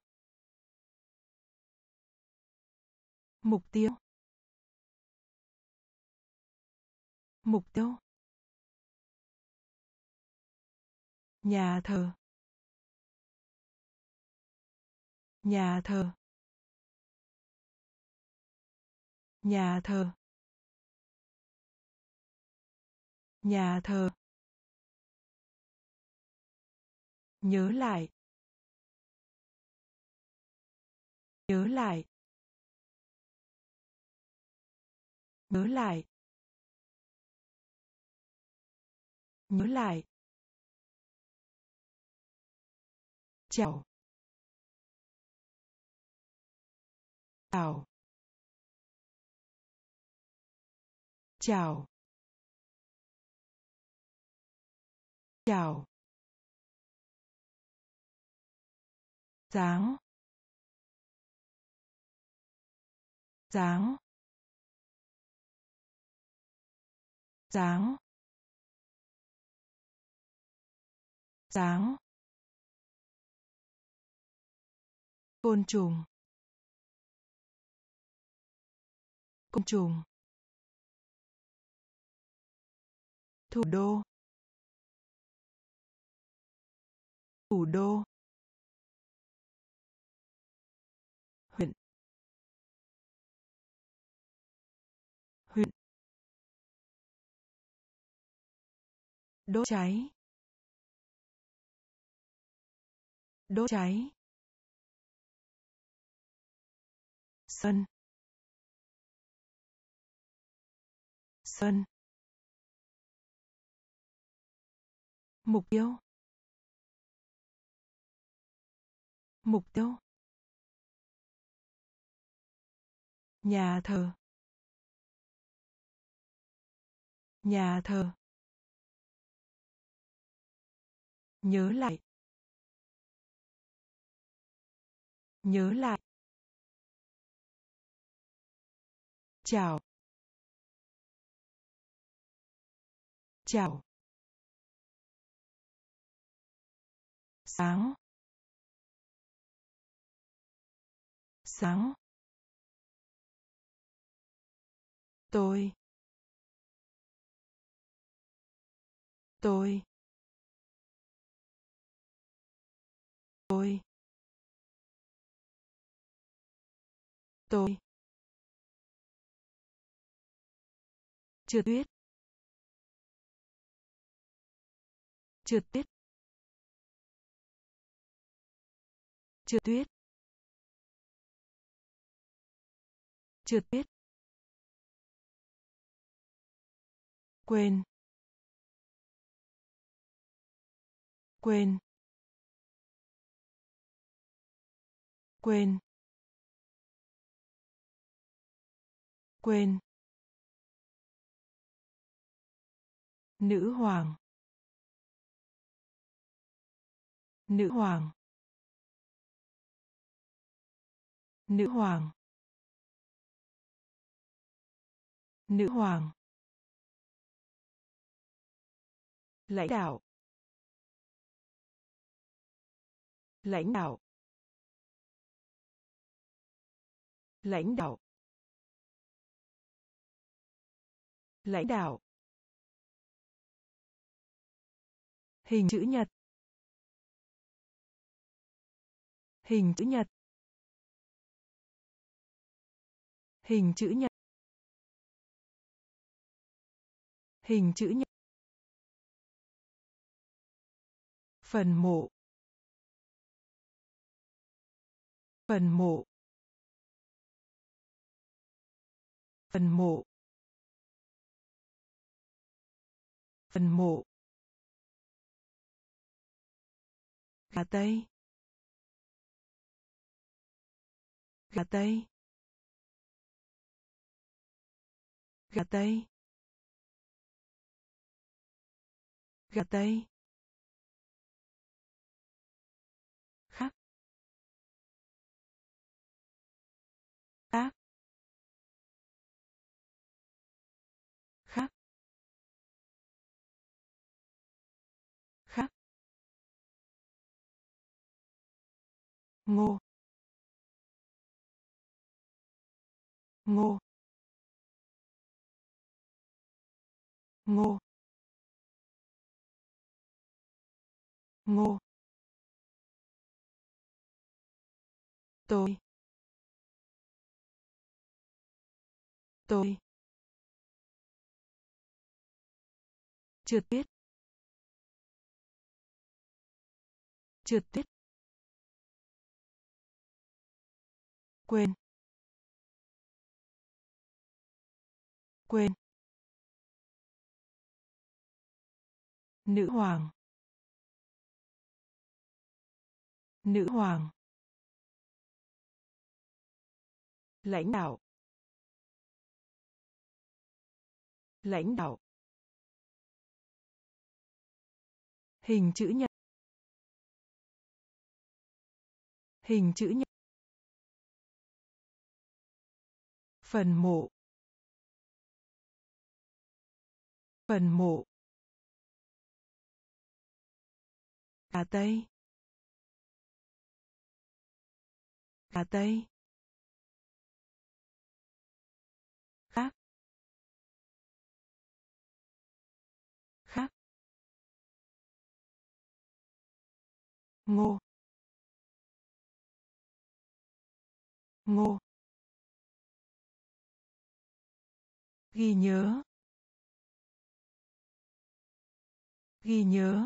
mục tiêu, mục tiêu, nhà thờ, nhà thờ, nhà thờ, nhà thờ, nhớ lại, nhớ lại, nhớ lại, nhớ lại, chào, chào, chào, chào, dáng, dáng, dáng, dáng, côn trùng, côn trùng, thủ đô, thủ đô, huyện, huyện, đốt cháy, đốt cháy, sân, sân, mục tiêu, mục tiêu, nhà thờ, nhà thờ, nhớ lại, nhớ lại, chào, chào, sáng, sáng, tôi tôi tôi tôi trượt tuyết trượt tuyết trượt tuyết trượt tuyết quên quên quên quên nữ hoàng nữ hoàng nữ hoàng nữ hoàng lãnh đạo lãnh đạo lãnh đạo lãnh đạo hình chữ nhật hình chữ nhật hình chữ nhật hình chữ nhật phần mộ phần mộ phần mộ phần mộ gà tây gà tây gà tây gà tây khác khác khác khác ngô ngô ngô ngô tôi tôi trượt tuyết trượt tuyết quên quên nữ hoàng nữ hoàng lãnh đạo lãnh đạo hình chữ nhật hình chữ nhật phần mộ phần mộ gà tây gà tây khác khác ngô ngô ghi nhớ ghi nhớ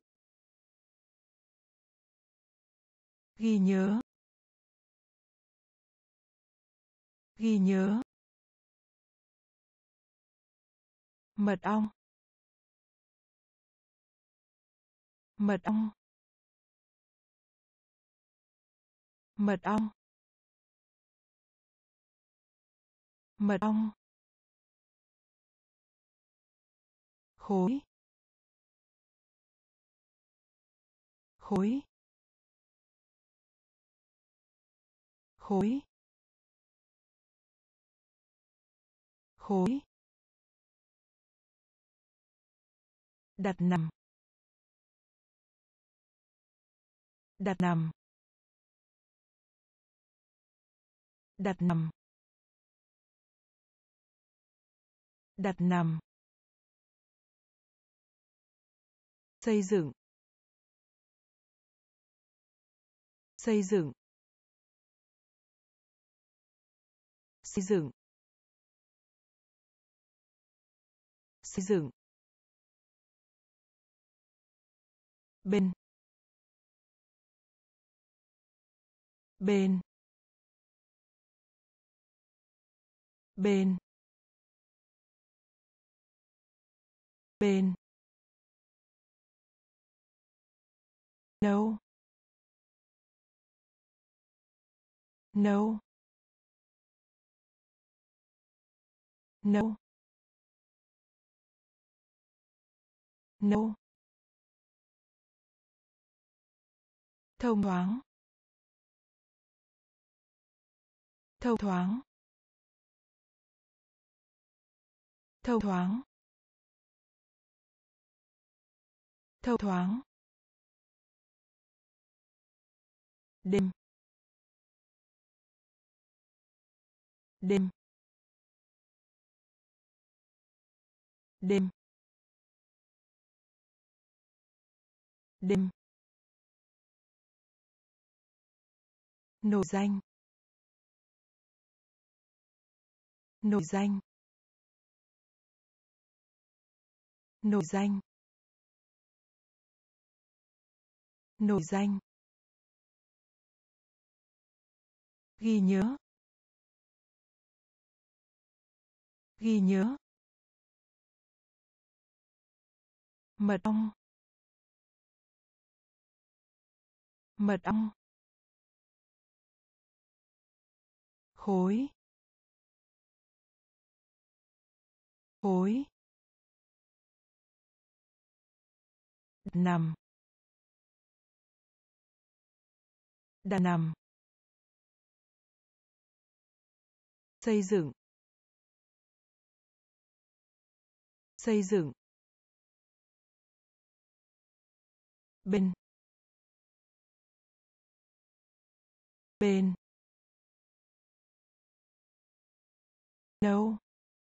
ghi nhớ ghi nhớ mật ong mật ong mật ong mật ong khối khối khối khối đặt nằm đặt nằm đặt nằm Đặt nằm. Xây dựng. Xây dựng. Xây dựng. Xây dựng. Bên. Bên. Bên. Bên. Nấu. Nấu. Nấu. Nấu. Thông thoáng. Thông thoáng. Thông thoáng. Thông thoáng. Đêm. Đêm. Đêm. Đêm. Nổi danh. Nổi danh. Nổi danh. Nổi danh. Ghi nhớ. Ghi nhớ. Mật ong. Mật ong. Khối. Khối. Nằm. Đặt nằm. Xây dựng. Xây dựng. Bên. Bên. Nấu.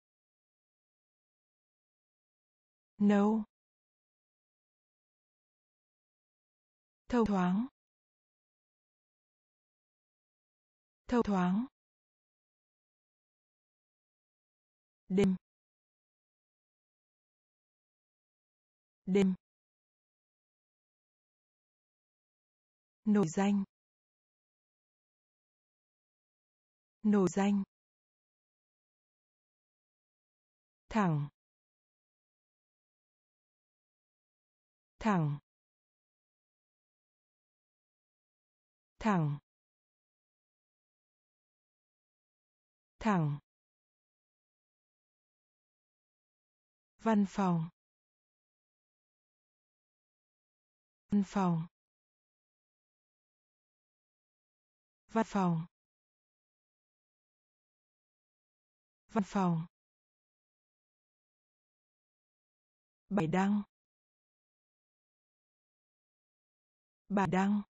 Nấu. Thông thoáng. Thông thoáng. Đêm. Đêm. Nổi danh. Nổi danh. Thẳng. Thẳng. Thẳng. Thẳng. Văn phòng. Văn phòng. Văn phòng. Văn phòng. Bài đăng. Bài đăng.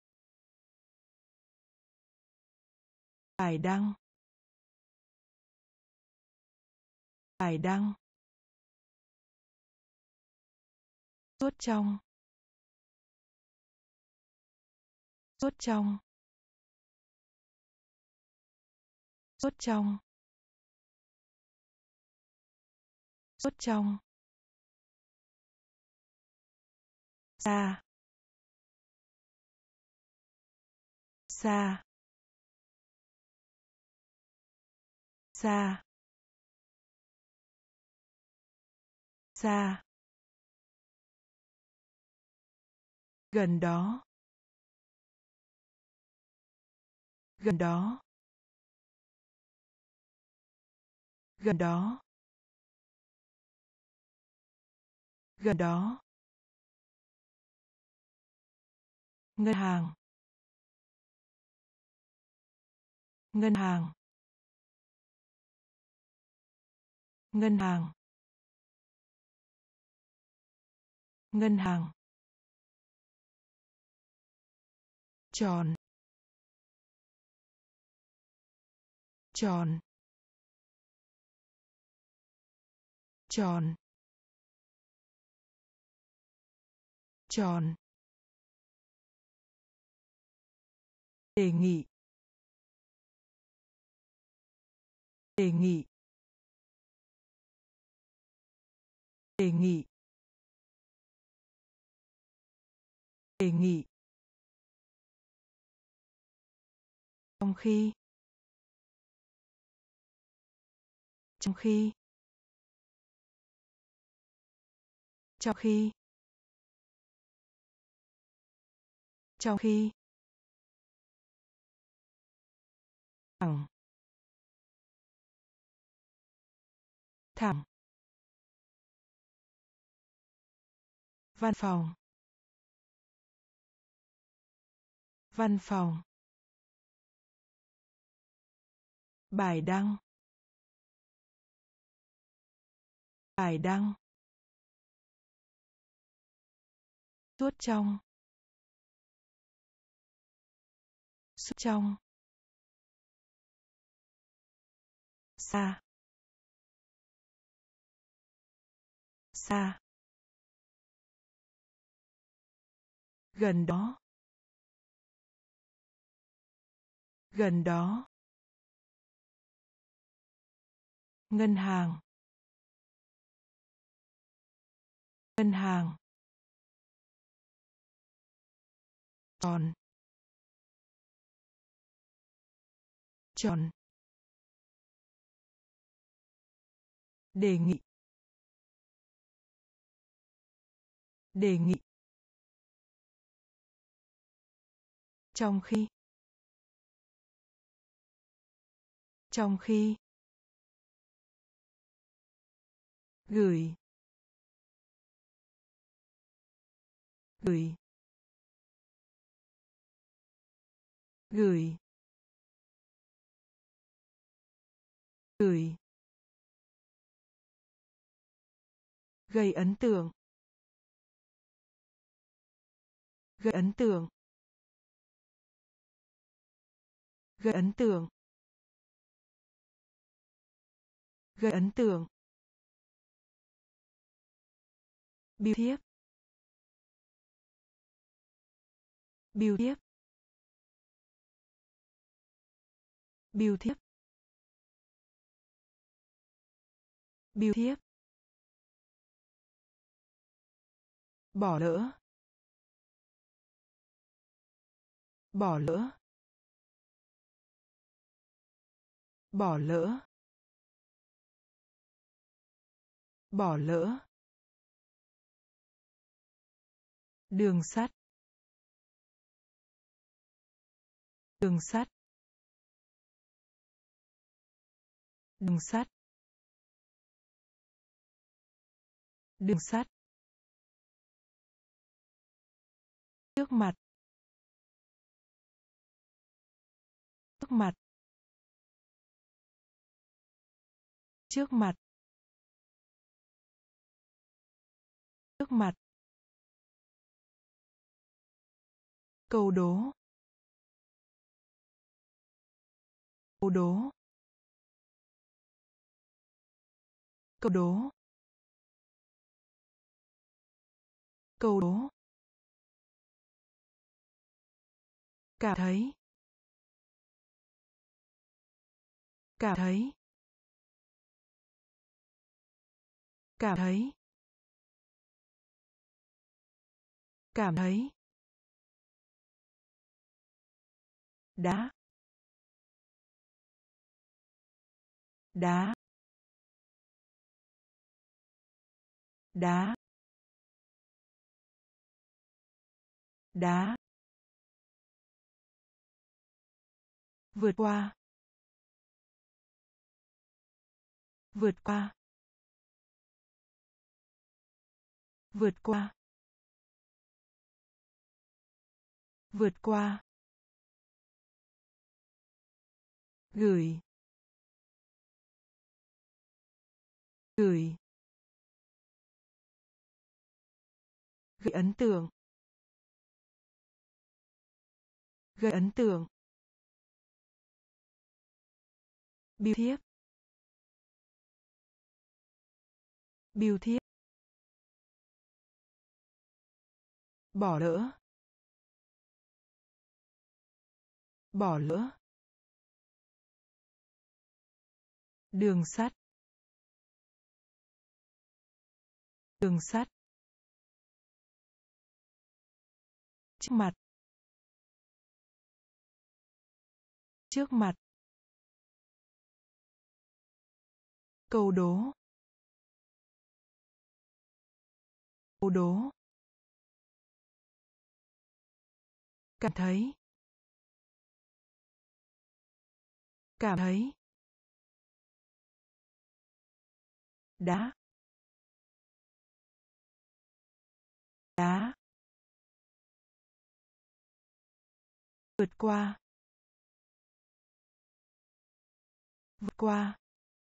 Bài đăng. Bài đăng. Suốt trong. Suốt trong. Suốt trong. Suốt trong. Xa. Xa. Xa. Xa. Gần đó. Gần đó. Gần đó. Gần đó. Ngân hàng. Ngân hàng. Ngân hàng. Ngân hàng. Tròn. Tròn. tròn, tròn, đề nghị, đề nghị, đề nghị, đề nghị, trong khi, trong khi, trong khi, trong khi, thẳng, thẳng, văn phòng, văn phòng, bài đăng, bài đăng, suốt trong, suốt trong, xa, xa, gần đó, gần đó, ngân hàng, ngân hàng, tròn, tròn, đề nghị, đề nghị, trong khi, trong khi, gửi, gửi, gửi, gửi, gây ấn tượng, gây ấn tượng, gây ấn tượng, gây ấn tượng, bưu thiếp, bưu thiếp, bưu thiếp, bưu thiếp, bỏ lỡ, bỏ lỡ, bỏ lỡ, bỏ lỡ, đường sắt, đường sắt, đường sắt, đường sắt, trước mặt, trước mặt, trước mặt, trước mặt, câu đố, câu đố, câu đố, câu đố, cảm thấy, cảm thấy, cảm thấy, cảm thấy, đá, đá, đá, đá, vượt qua, vượt qua, vượt qua, vượt qua, gửi, gửi, gây ấn tượng, gây ấn tượng, bưu thiếp, Biêu thiết. Bỏ lỡ. Bỏ lỡ. Đường sắt. Đường sắt. Trước mặt. Trước mặt. Câu đố. Câu đố. Cảm thấy. Cảm thấy. Đá. Đá. Vượt qua. Vượt qua.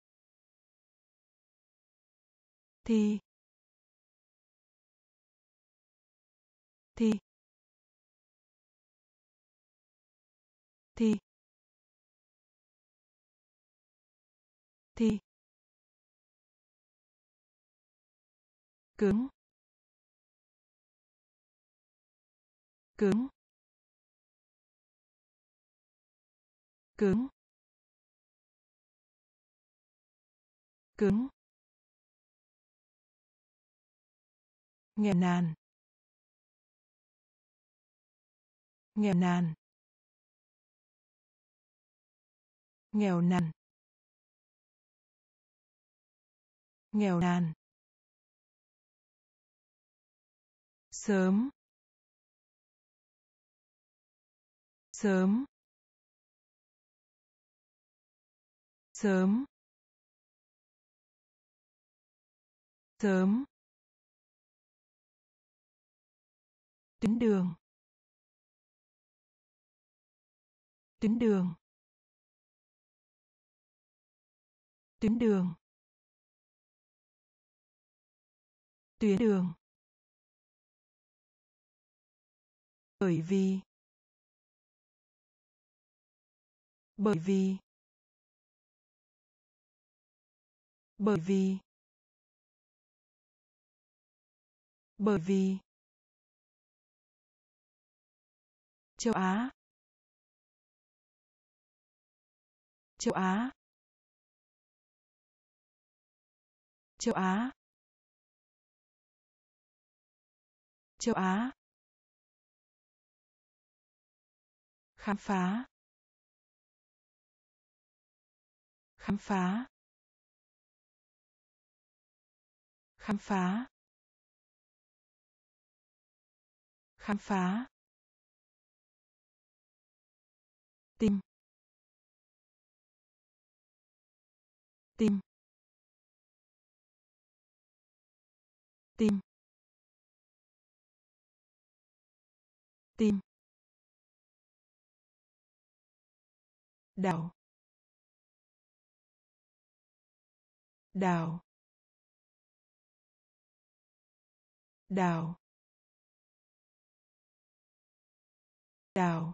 Thì. Thì. Thì. Thì. Cứng. Cứng. Cứng. Cứng. Nghèo nàn. Nghèo nàn. Nghèo nàn. Nghèo nàn. Sớm. Sớm. Sớm. Sớm. Tuyến đường. Tuyến đường. Tuyến đường. Tuyến đường. Bởi vì. Bởi vì. Bởi vì. Bởi vì. Châu Á. Châu Á. Châu Á. Châu Á. Khám phá. Khám phá. Khám phá. Khám phá. Tim. Tim. Tim. Tim. Đảo. Đảo. Đảo. Đảo.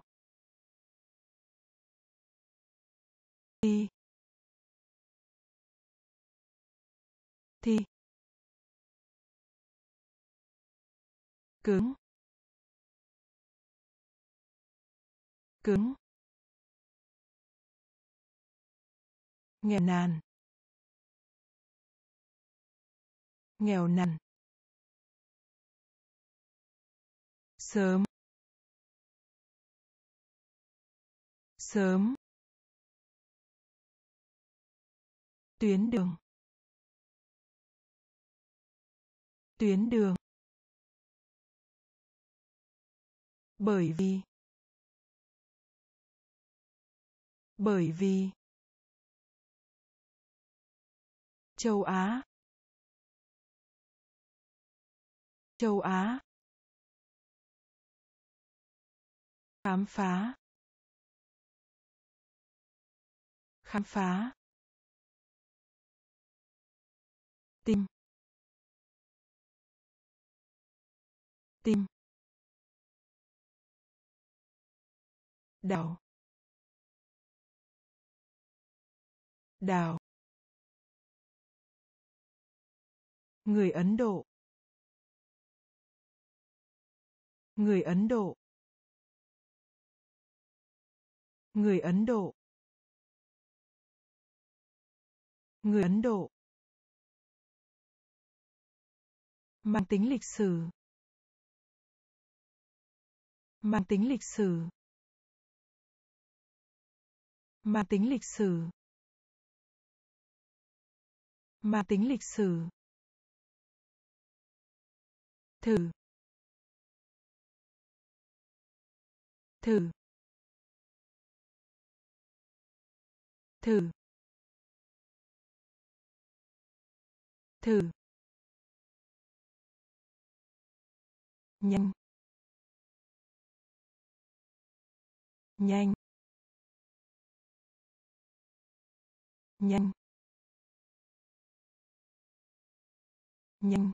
Thì. Thì. Cứng. Cứng. Nghèo nàn. Nghèo nàn. Sớm. Sớm. Tuyến đường. Tuyến đường. Bởi vì. Bởi vì. Châu Á. Châu Á. Khám phá. Khám phá. Tim. Tim. Đảo. Đảo. Người Ấn Độ. Người Ấn Độ. Người Ấn Độ. Người Ấn Độ. Mang tính lịch sử. Mang tính lịch sử. Mang tính lịch sử. Mang tính lịch sử. Thử. Thử. Thử. Thử. Nhanh. Nhanh. Nhanh. Nhanh.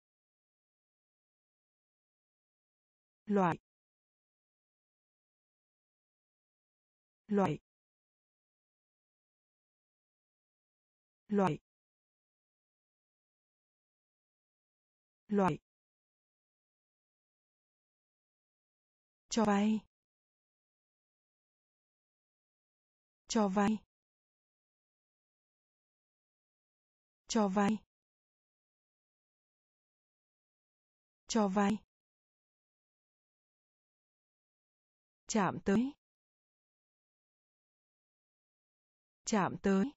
Loại. Loại. Loại. Loại. Cho vay. Cho vay. Cho vay. Cho vay. Chạm tới. Chạm tới.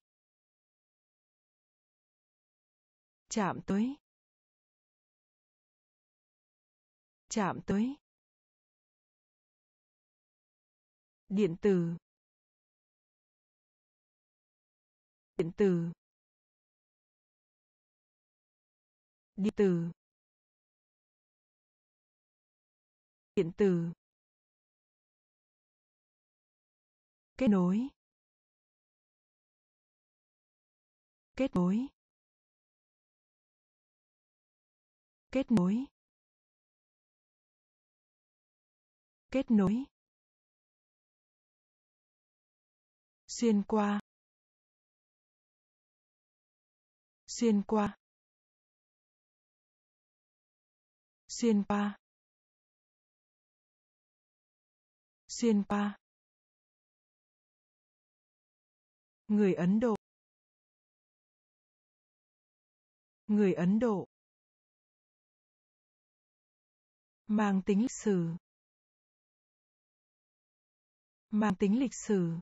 Chạm tới. Chạm tới. Điện tử. Điện tử. Điện tử. Điện tử. Kết nối. Kết nối. Kết nối. Kết nối. Xuyên qua. Xuyên qua. Xuyên qua. Xuyên qua. Người Ấn Độ. Người Ấn Độ. Mang tính lịch sử. Mang tính lịch sử.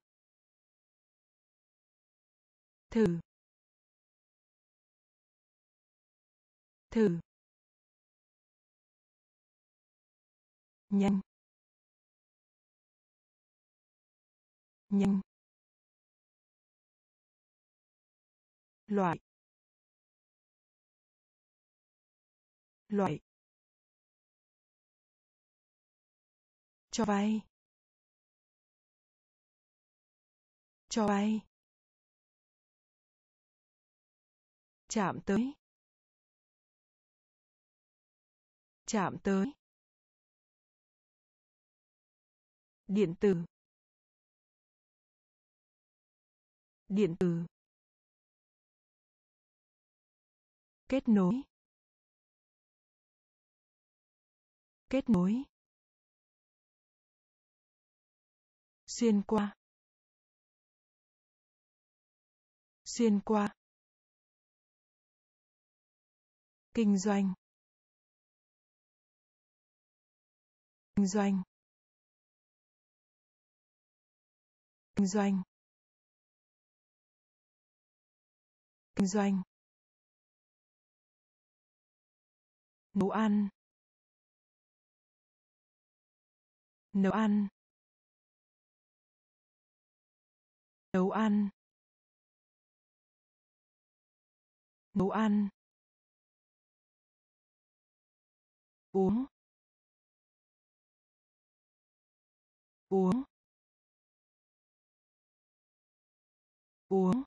Thử. Thử. Nhanh. Nhanh. Loại. Loại. Cho vay. Cho vay. Chạm tới. Chạm tới. Điện tử. Điện tử. Kết nối. Kết nối. Xuyên qua. Xuyên qua. Kinh doanh. Kinh doanh. Kinh doanh. Kinh doanh. Nấu ăn. Nấu ăn. Nấu ăn. Nấu ăn. Uống. Uống. Uống.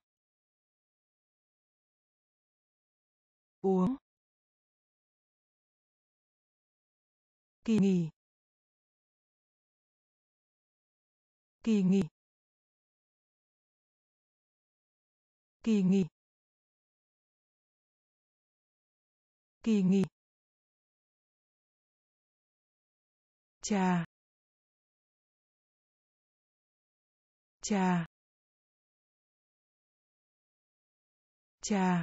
Uống. Kỳ nghỉ. Kỳ nghỉ. Kỳ nghỉ. Kỳ nghỉ. Trà. Trà. Trà.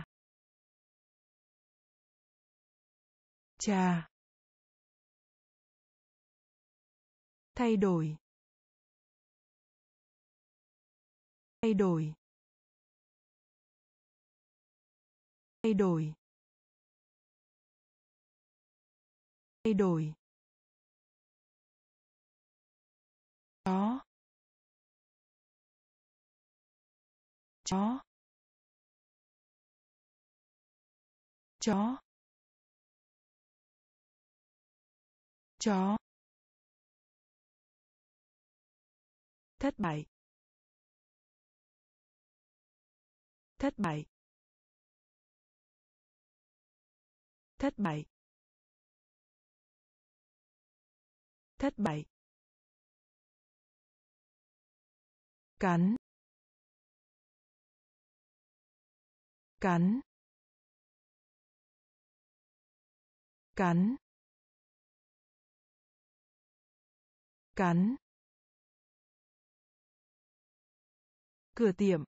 Trà. Thay đổi. Thay đổi. Thay đổi. Thay đổi. Chó. Chó. Chó. Chó. Thất bại. Thất bại. Thất bại. Thất bại. Cắn. Cắn. Cắn. Cắn. Cửa tiệm.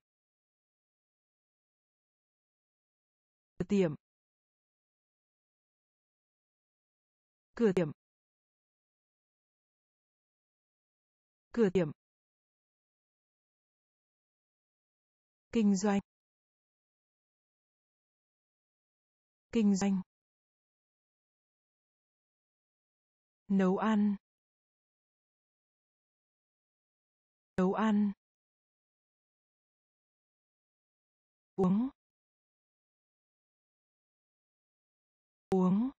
Cửa tiệm. Cửa tiệm. Cửa tiệm. Kinh doanh. Kinh doanh. Nấu ăn. Nấu ăn. Uống. Uống.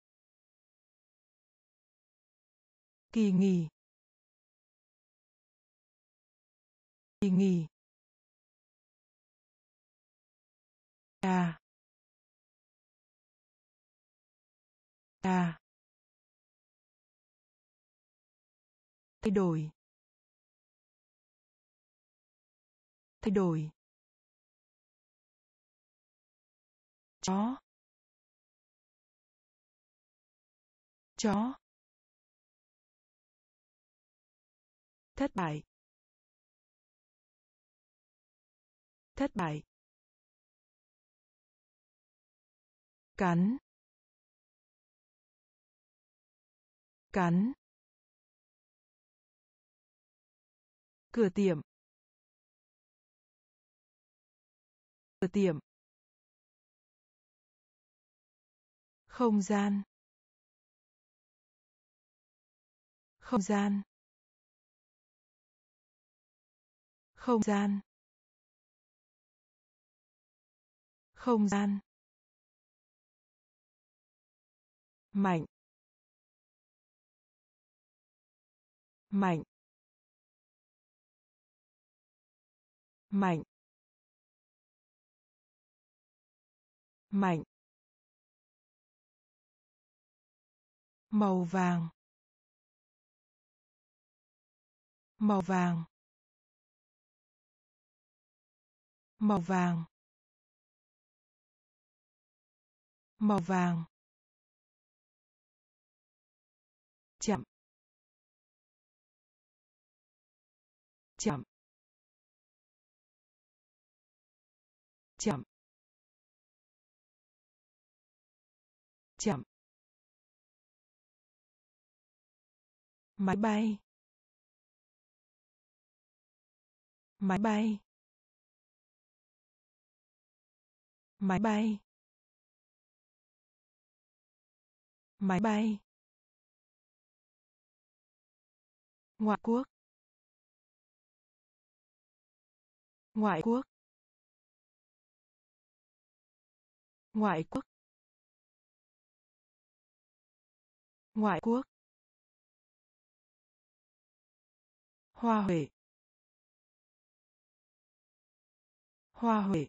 Kỳ nghỉ. Kỳ nghỉ. Trà. Trà. Thay đổi. Thay đổi. Chó. Chó. Thất bại. Thất bại. Cắn. Cắn. Cửa tiệm. Cửa tiệm. Không gian. Không gian. Không gian. Không gian. Mạnh. Mạnh. Mạnh. Mạnh. Màu vàng. Màu vàng. Màu vàng. Màu vàng. Chậm. Chậm. Chậm. Chậm. Máy bay. Máy bay. Máy bay. Máy bay. Ngoại quốc. Ngoại quốc. Ngoại quốc. Ngoại quốc. Hoa huệ. Hoa huệ.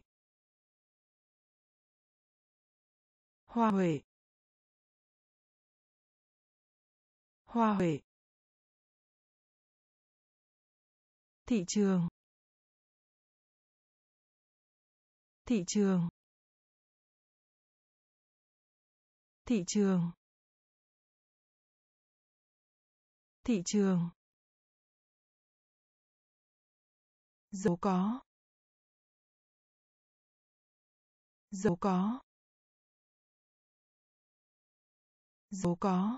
Hoa huệ. Hoa huệ. Thị trường. Thị trường. thị trường, thị trường, giàu có, giàu có, giàu có,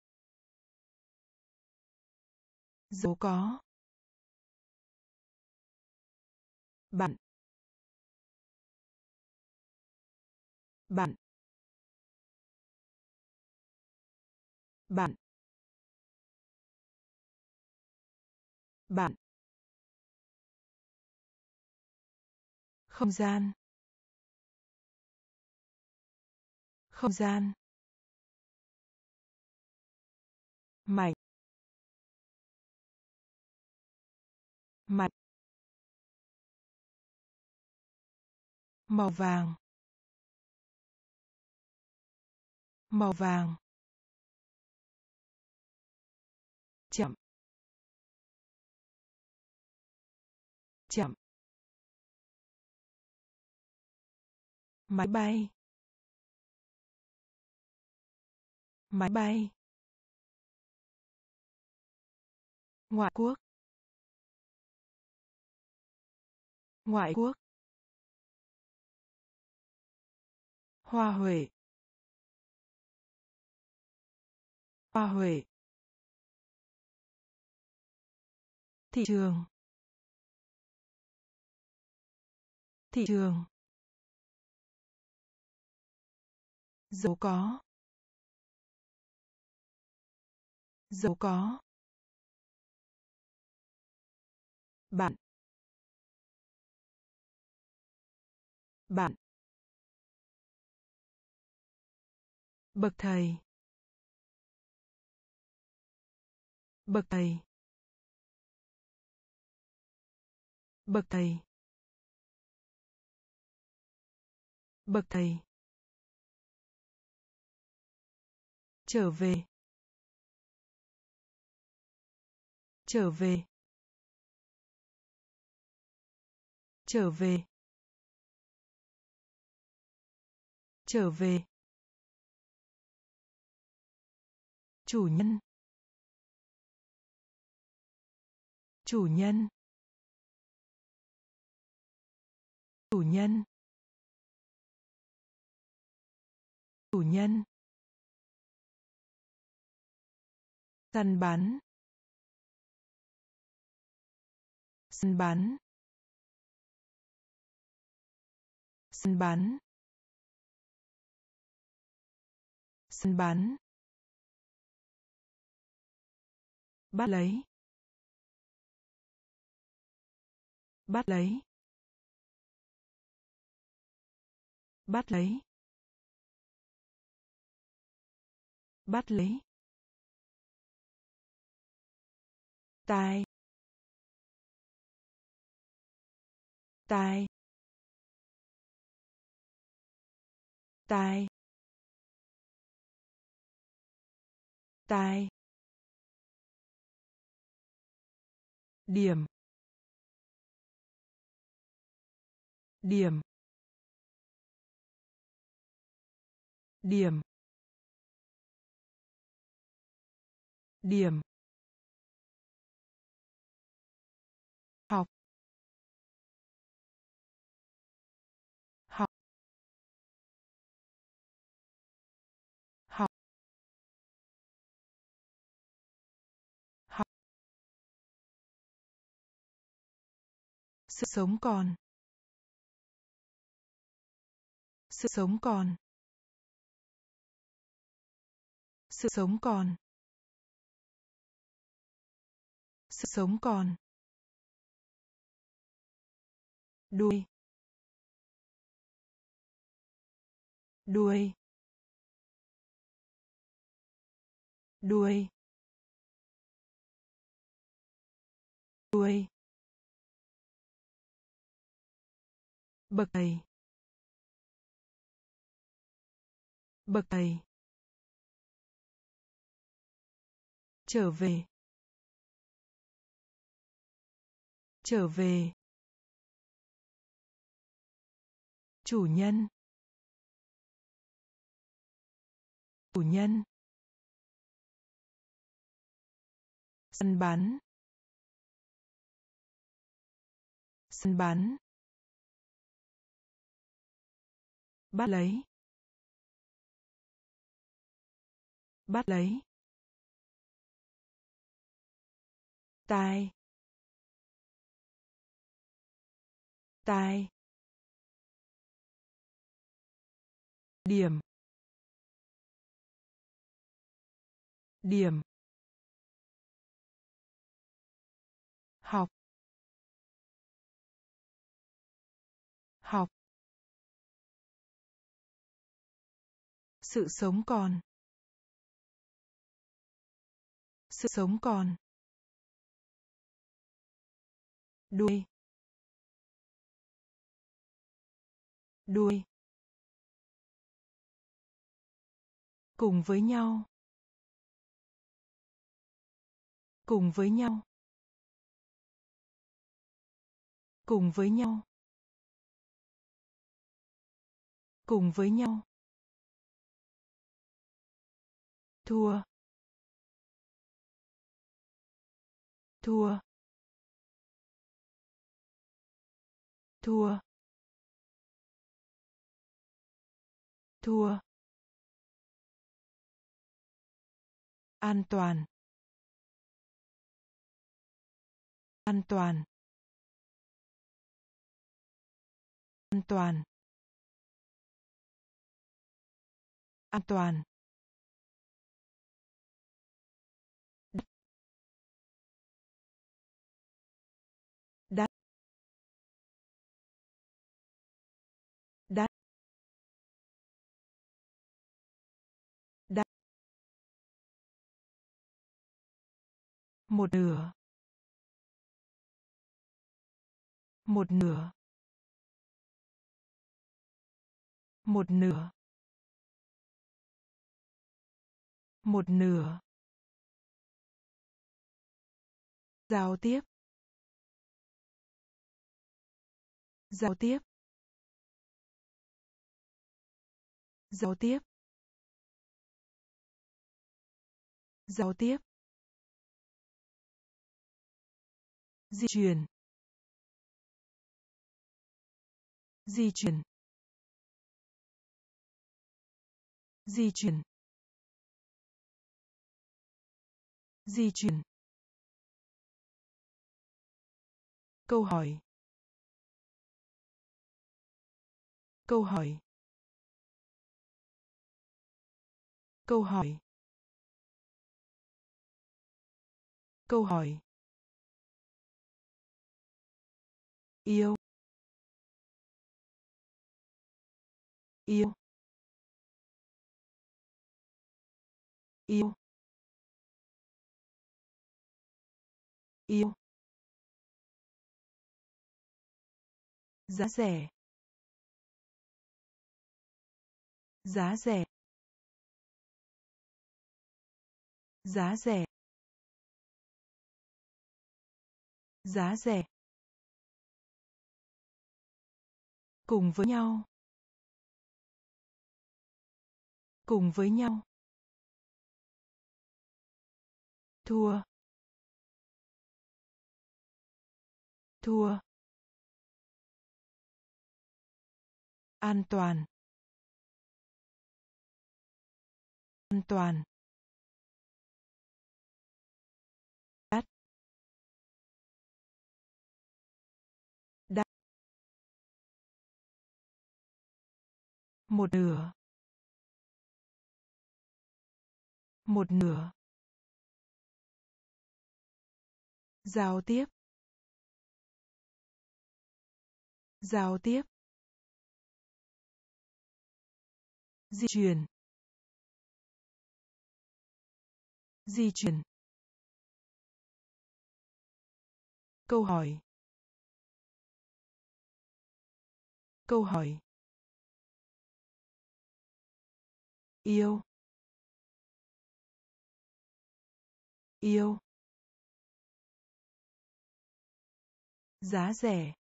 giàu có, bạn, bạn, bạn, bạn, không gian, không gian, mạnh, mạnh, màu vàng, màu vàng, chậm, chậm, máy bay, máy bay, ngoại quốc, ngoại quốc, hoa huệ, hoa huệ, thị trường, thị trường, giàu có, giàu có, bạn, bạn, bậc thầy, bậc thầy, bậc thầy, bậc thầy, trở về, trở về, trở về, trở về, chủ nhân, chủ nhân, chủ nhân, chủ nhân, săn bắn, săn bắn, săn bắn, săn bắn, bắt lấy, bắt lấy, bắt lấy, bắt lấy, tai, tai, tai, tai, điểm, điểm, điểm, điểm, học, học, học, học, sự sống còn, sự sống còn, sự sống còn, sự sống còn, đuôi, đuôi, đuôi, đuôi, bậc thầy, bậc thầy, trở về, trở về, chủ nhân, chủ nhân, săn bắn, săn bắn, bắt lấy, bắt lấy, tai, tai, điểm, điểm, học, học, sự sống còn, sự sống còn, đuôi, đuôi, cùng với nhau, cùng với nhau, cùng với nhau, cùng với nhau, thua, thua, thua, thua, an toàn, an toàn, an toàn, an toàn, đắt, đắt, đắt, một nửa, một nửa, một nửa, một nửa, giao tiếp, giao tiếp, giao tiếp, giao tiếp, di chuyển, di chuyển, di chuyển, di chuyển, câu hỏi, câu hỏi, câu hỏi, câu hỏi, yêu, yêu, yêu, yêu, giá rẻ, giá rẻ, giá rẻ, giá rẻ, cùng với nhau, cùng với nhau, thua, thua, an toàn, an toàn, đắt, đắt, một nửa, một nửa, giao tiếp, giao tiếp, di chuyển, di chuyển, câu hỏi, câu hỏi, yêu, yêu, giá rẻ,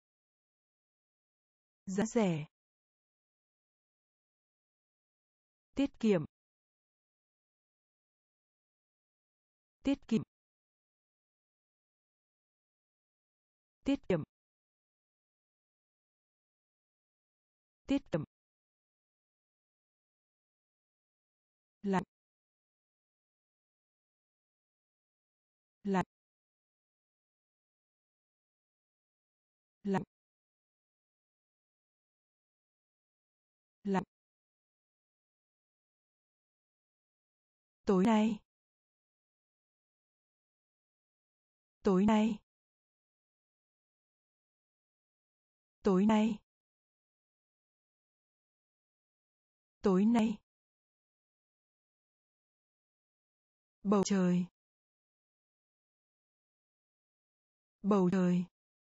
giá rẻ, tiết kiệm, tiết kiệm, tiết kiệm, tiết kiệm, lạnh, lạnh, lạnh, lạnh. Tối nay, tối nay, tối nay, tối nay. Bầu trời, bầu trời,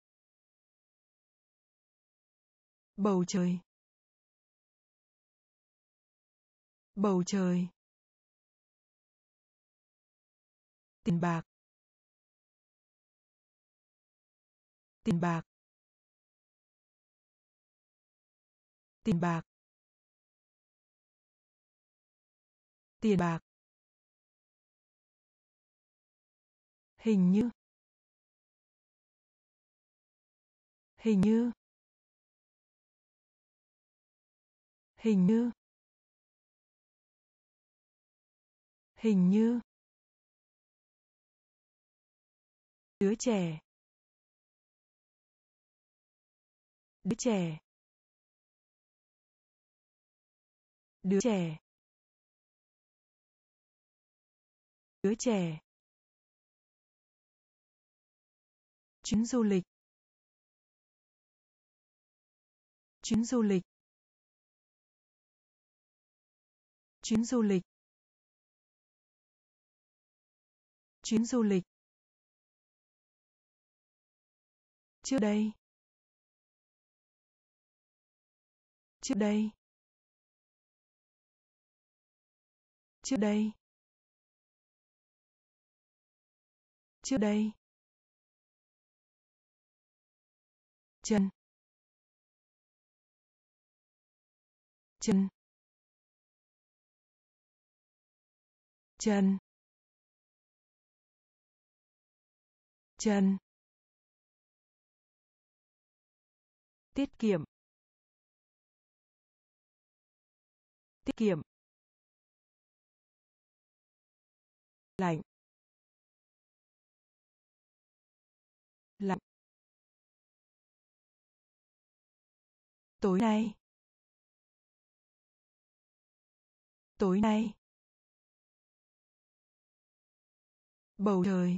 bầu trời, bầu trời. Tiền bạc, tiền bạc, tiền bạc, tiền bạc. Hình như, hình như, hình như, hình như. Đứa trẻ, đứa trẻ, đứa trẻ, đứa trẻ. Chuyến du lịch, chuyến du lịch, chuyến du lịch, chuyến du lịch. Trước đây, trước đây, trước đây, trước đây. Chân, chân, chân, chân. Tiết kiệm, tiết kiệm. Lạnh, lạnh. Tối nay, tối nay. Bầu trời,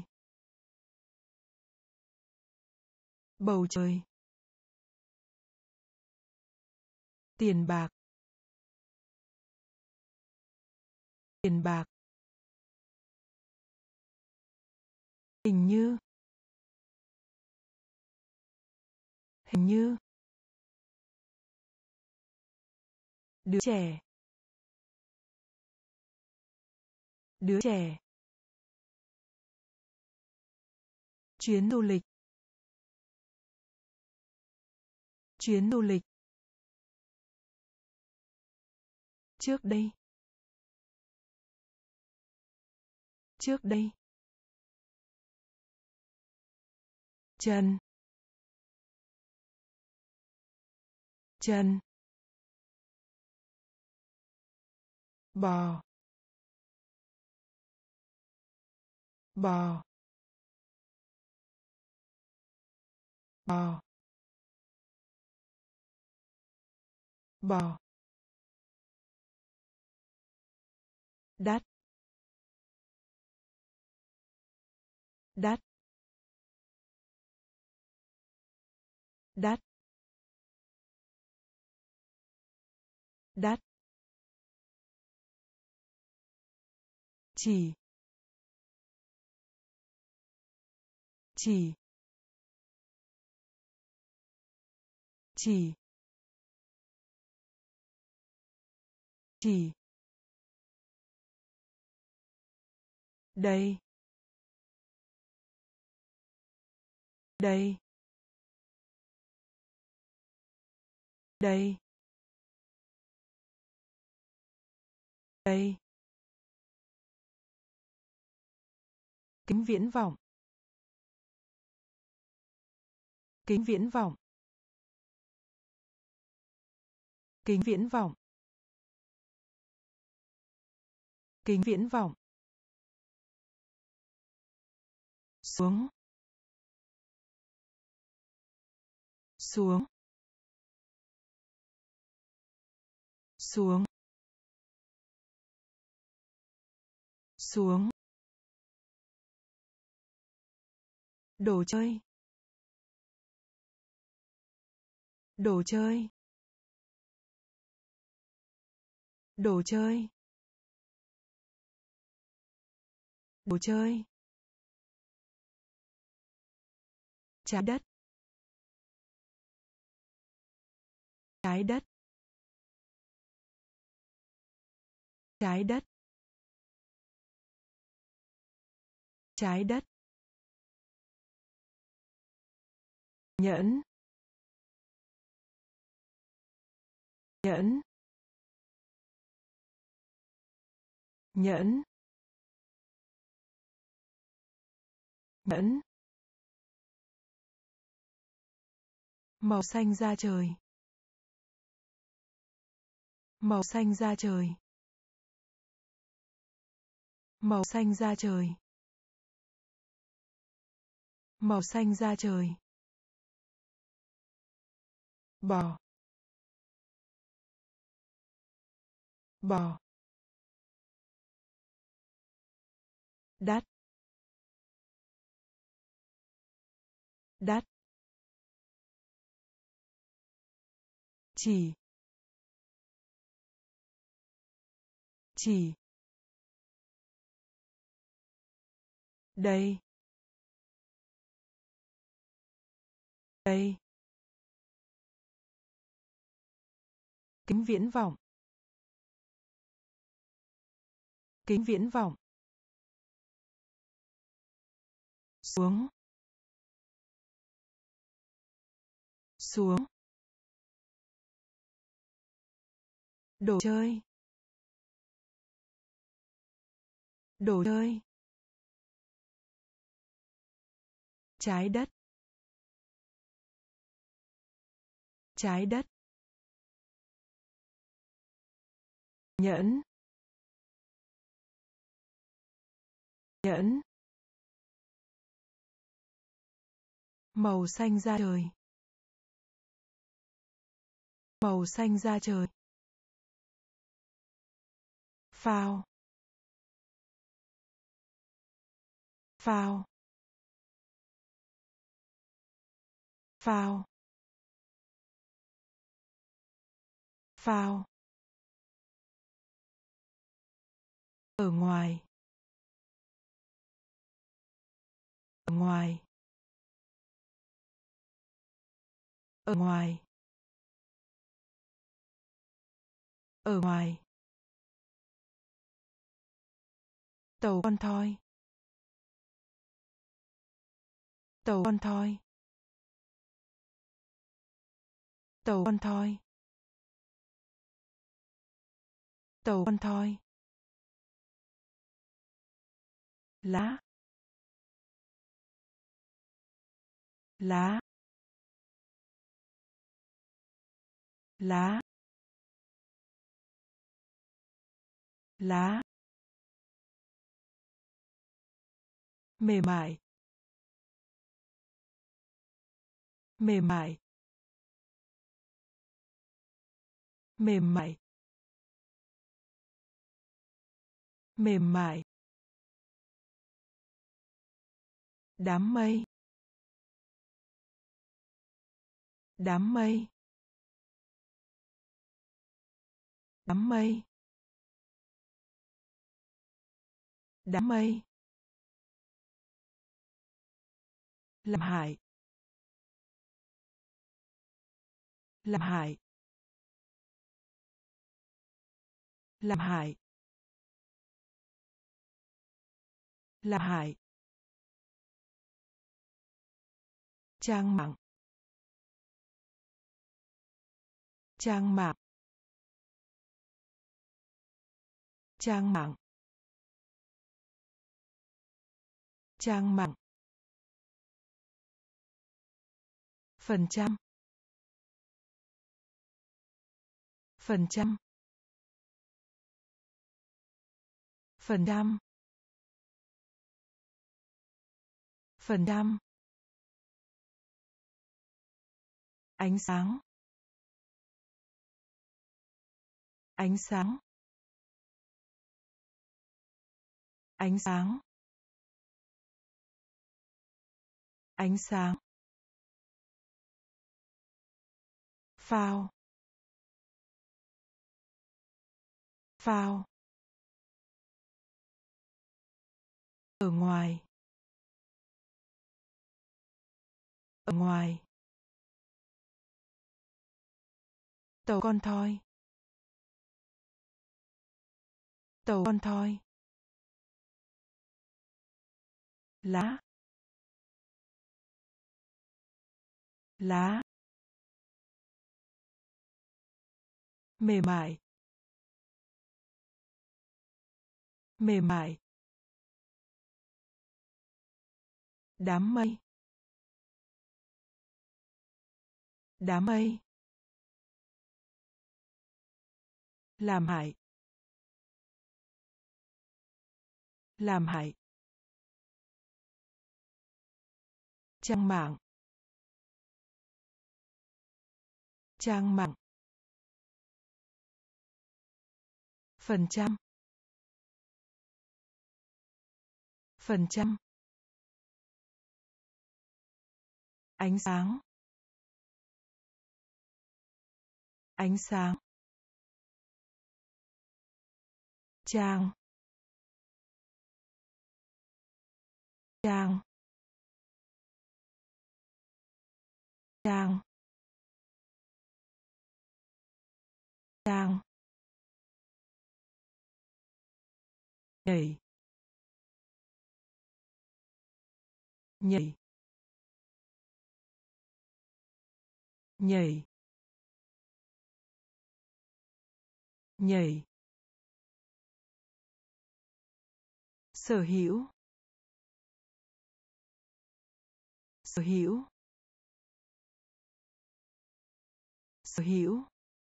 bầu trời. Tiền bạc, tiền bạc. Hình như, hình như. Đứa trẻ, đứa trẻ. Chuyến du lịch, chuyến du lịch. Trước đây, trước đây. Chân, chân. Bò, bò, bò, bò. Đắt, đắt, đắt, đắt. Chỉ, chỉ, chỉ, chỉ. Đây, đây, đây. đây, kính viễn vọng, kính viễn vọng, kính viễn vọng, kính viễn vọng, xuống, xuống, xuống, xuống, đồ chơi, đồ chơi, đồ chơi, đồ chơi, trái đất, trái đất, trái đất, trái đất, nhẫn, nhẫn, nhẫn, nhẫn, màu xanh da trời, màu xanh da trời, màu xanh da trời, màu xanh da trời, bò, bò, đắt, đắt, chỉ, chỉ, đây, đây, kính viễn vọng, kính viễn vọng, xuống, xuống, đồ chơi, đồ chơi, trái đất, trái đất, nhẫn, nhẫn, màu xanh da trời, màu xanh da trời, phao, phao, phao, phao, ở ngoài, ở ngoài, ở ngoài, ở ngoài, tàu con thoi, tàu con thoi, tàu con thoi, tàu con thoi, lá, lá, lá, lá, mềm mại, mềm mại, mềm mại, mềm mại, đám mây, đám mây, đám mây, đám mây, làm hại, làm hại, làm hại, làm hại, trang mạng, trang mạng, trang mạng, trang mạng, phần trăm, phần trăm, phần trăm, phần trăm, ánh sáng, ánh sáng, ánh sáng, ánh sáng, phao, phao, ở ngoài, ở ngoài, tàu con thoi, tàu con thoi, lá, lá, mềm mại, mềm mại, đám mây, đám mây, làm hại, làm hại, trang mạng, trang mạng, phần trăm, phần trăm, ánh sáng, ánh sáng, trang, trang, trang, trang, nhảy, nhảy, nhảy, nhảy, sở hữu, sở hữu, sở hữu,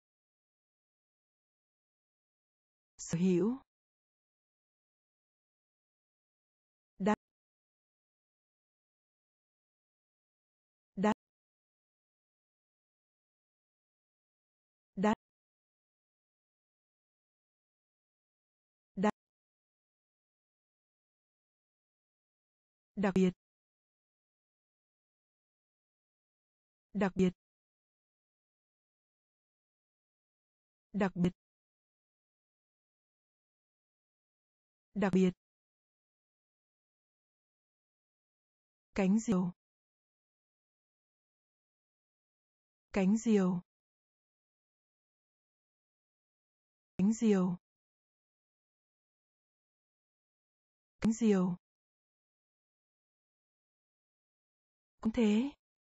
sở hữu, đắt, đắt, đắt, đắt, đặc biệt, đặc biệt, đặc biệt, đặc biệt, cánh diều, cánh diều, cánh diều, cánh diều, cũng thế,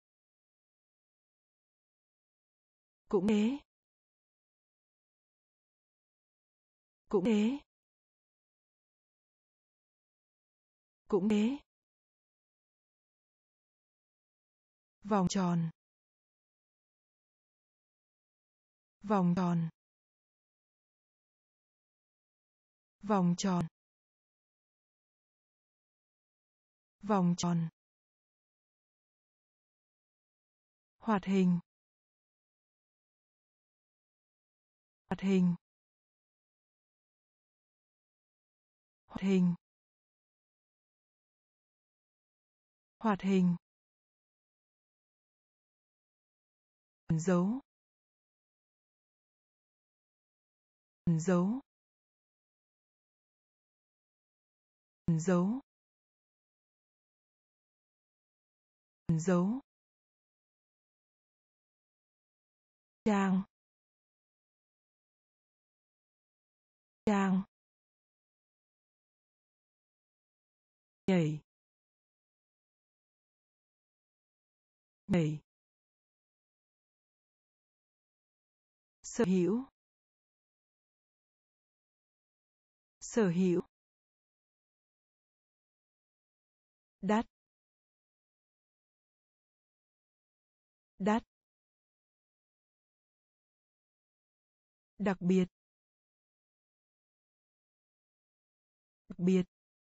cũng thế, cũng thế, cũng thế, vòng tròn, vòng tròn, vòng tròn, vòng tròn, hoạt hình, hoạt hình, hoạt hình, hoạt hình, ẩn dấu, ẩn dấu, ẩn dấu, ẩn dấu, trang, trang, nhảy, nhảy, sở hữu, sở hữu, đắt, đắt, đặc biệt, đặc biệt,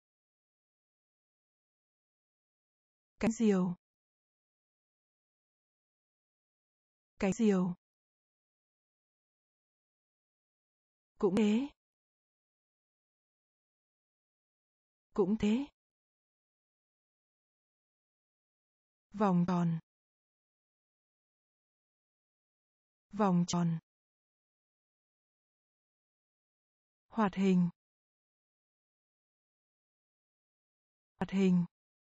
cánh diều, cánh diều, cũng thế, cũng thế, vòng tròn, vòng tròn, hoạt hình, hoạt hình,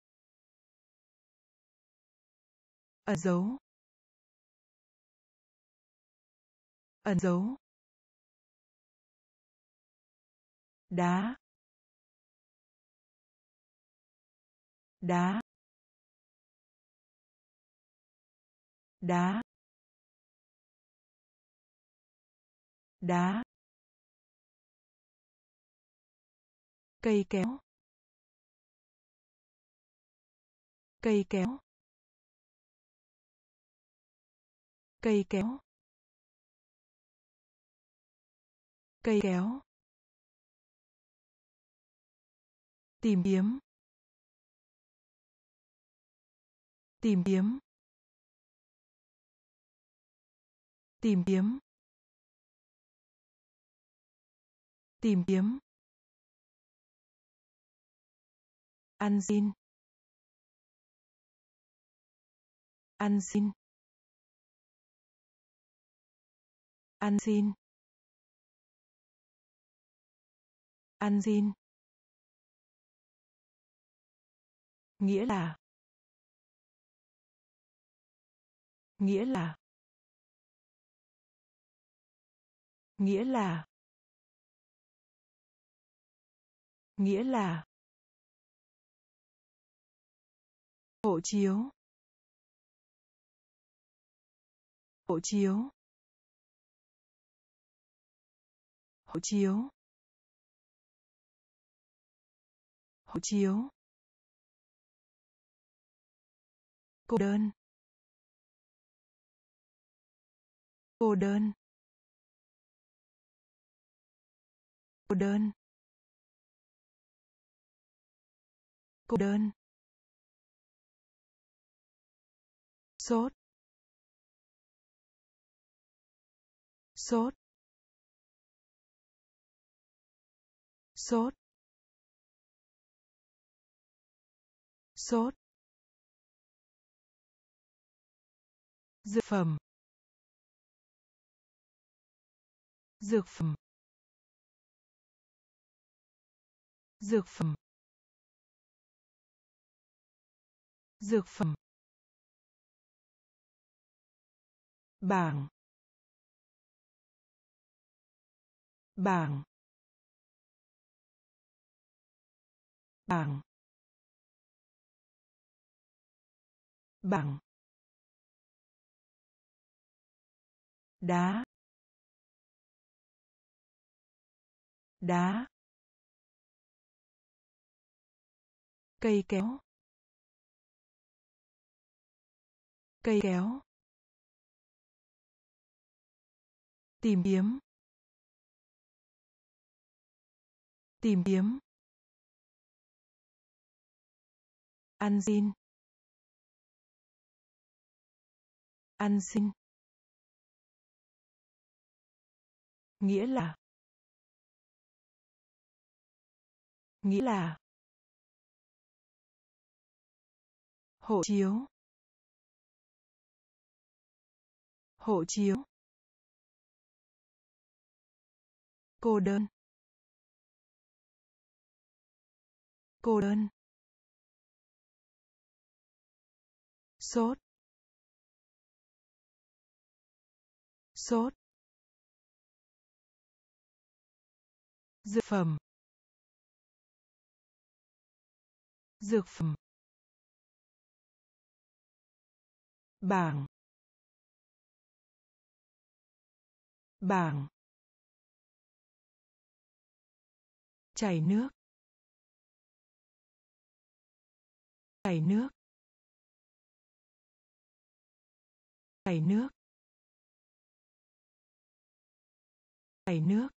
ẩn dấu, ẩn dấu, đá, đá, đá, đá, cây kéo, cây kéo, cây kéo, cây kéo, tìm kiếm, tìm kiếm, tìm kiếm, tìm kiếm, ăn xin, ăn xin, ăn xin, ăn xin, nghĩa là, nghĩa là, nghĩa là, nghĩa là, hộ chiếu, hộ chiếu, hộ chiếu, hộ chiếu, cô đơn, cô đơn, cô đơn, cô đơn, sốt, sốt, sốt, sốt, dược phẩm, dược phẩm, dược phẩm, dược phẩm, bảng, bảng, bảng, bảng, đá, đá, cây kéo, cây kéo, tìm kiếm, tìm kiếm, ăn xin, ăn xin, nghĩa là, nghĩa là, hộ chiếu, hộ chiếu, cô đơn, cô đơn, sốt, sốt, dược phẩm, dược phẩm, bảng, bảng, chảy nước, chảy nước, chảy nước, chảy nước,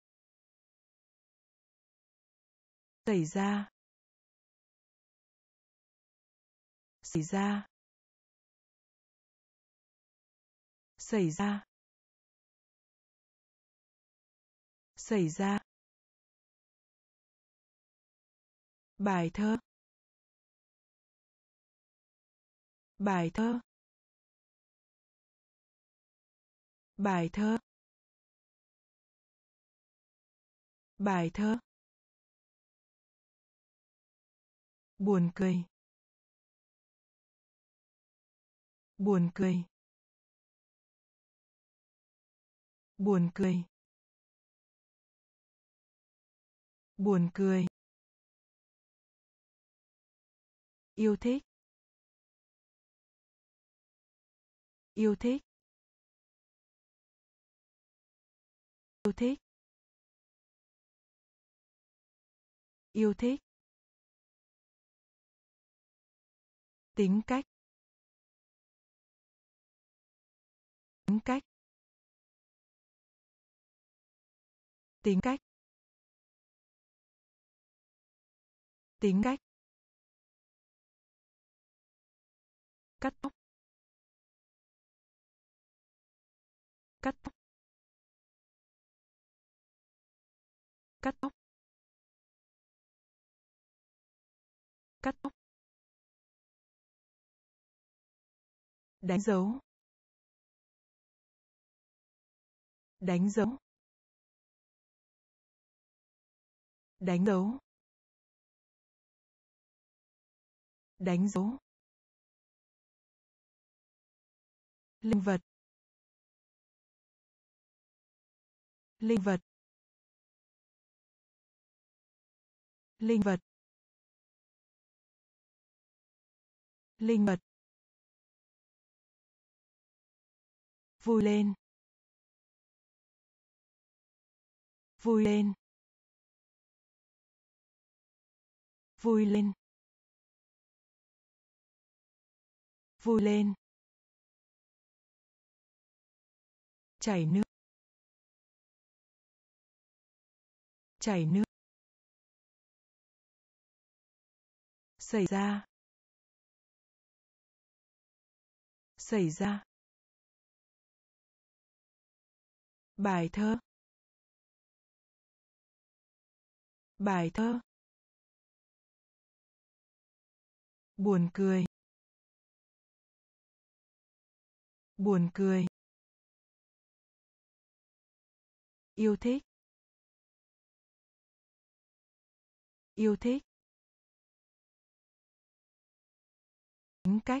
xảy ra, xảy ra, xảy ra, xảy ra, bài thơ, bài thơ, bài thơ, bài thơ, buồn cười, buồn cười, buồn cười, buồn cười, yêu thích, yêu thích, yêu thích, yêu thích, tính cách, tính cách, tính cách, tính cách, cắt tóc, cắt tóc, cắt tóc, cắt tóc, đánh dấu, đánh dấu, đánh dấu, đánh dấu, linh vật, linh vật, linh vật, linh vật, vui lên, vui lên, vui lên, vui lên, chảy nước, chảy nước, xảy ra, xảy ra, bài thơ, bài thơ, buồn cười, buồn cười, yêu thích, yêu thích, tính cách,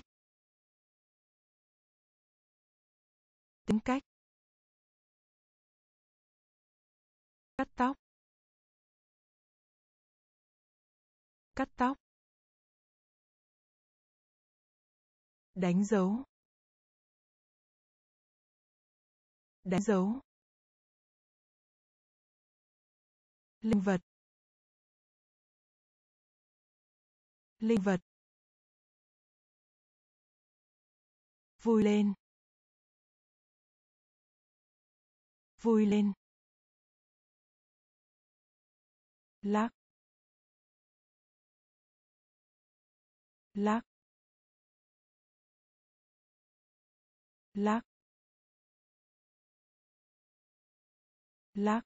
tính cách, cắt tóc, cắt tóc, đánh dấu, đánh dấu, linh vật, linh vật, vui lên, vui lên, lắc, lắc, lắc, lắc,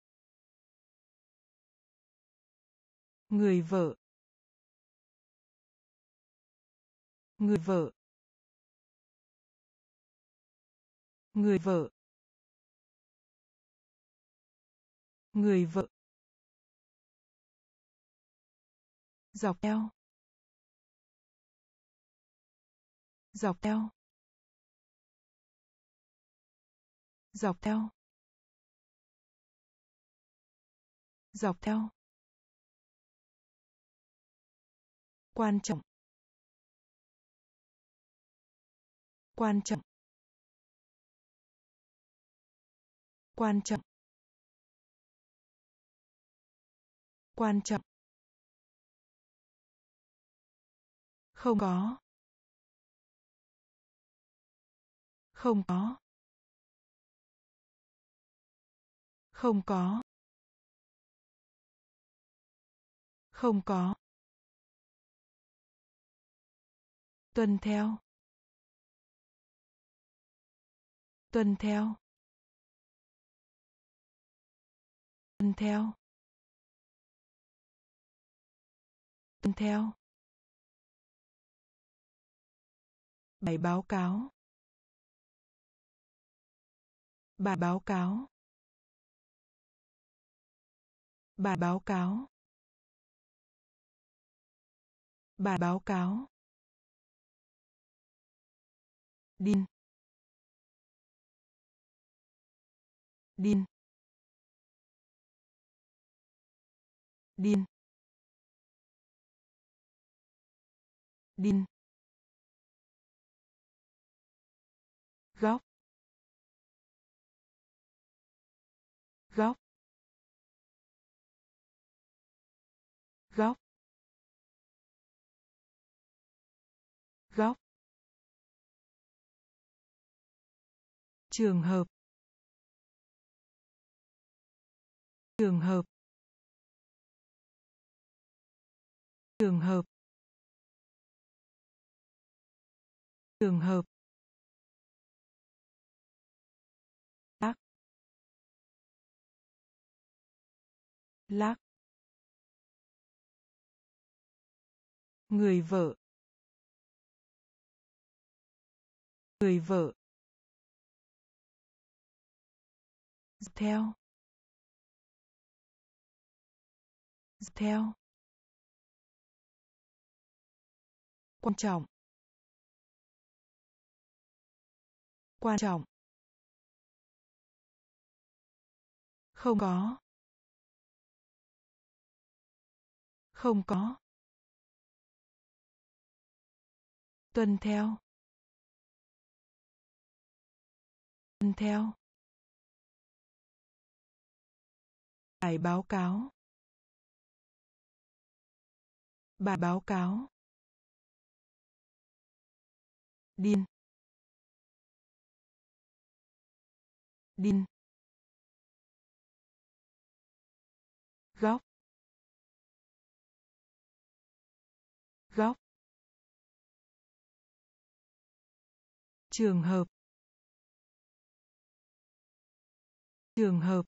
người vợ, người vợ, người vợ, người vợ, dọc theo, dọc theo, dọc theo, dọc theo, quan trọng, quan trọng, quan trọng, Quan trọng. Không có. Không có. Không có. Không có. Tuân theo. Tuân theo. Tuân theo. Tuân theo. Bài báo cáo. Bài báo cáo. Bài báo cáo. Bài báo cáo. Điên. Điên. Điên. Điên. Góc. Góc. Góc. Góc. Trường hợp. Trường hợp. Trường hợp. Trường hợp. Lắc. Lắc. Người vợ. Người vợ. Dọc theo. Dọc theo. Quan trọng. Quan trọng. Không có. Không có. Tuân theo. Tuân theo. Bài báo cáo. Bài báo cáo. Điên. Điên. Góc. Góc. Trường hợp. Trường hợp.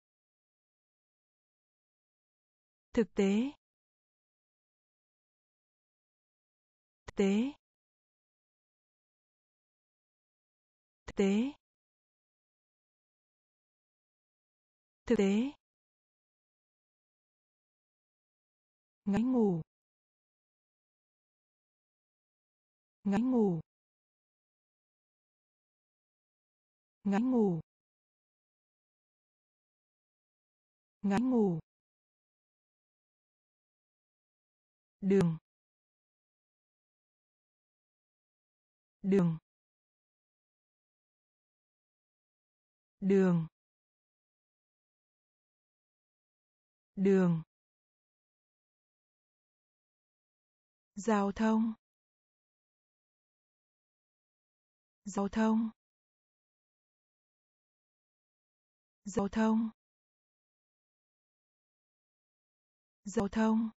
Thực tế. Thực tế. Thực tế. Thực tế. Ngáy ngủ. Ngáy ngủ. Ngáy ngủ. Ngáy ngủ. Đường. Đường. Đường. Đường. Giao thông. Giao thông. Giao thông. Giao thông.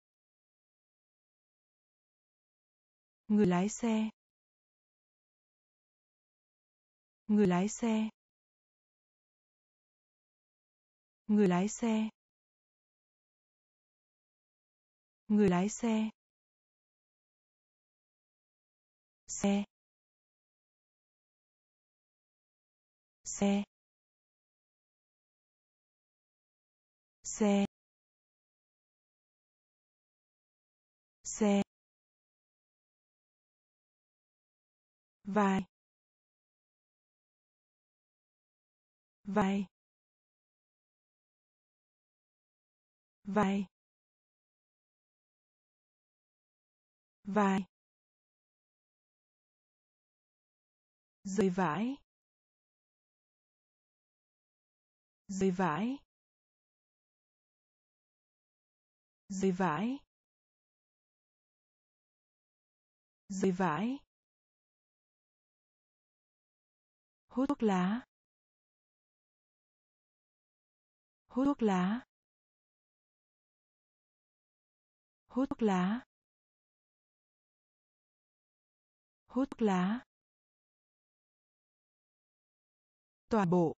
Người lái xe. Người lái xe. Người lái xe. Người lái xe. Xe. Xe. Xe. Xe. Vai. Vai. Vai. Vai. Rơi vãi. Rơi vãi. Giấy vải. Giấy vải. Hút thuốc lá. Hút thuốc lá. Hút thuốc lá. Hút thuốc lá. Toàn bộ.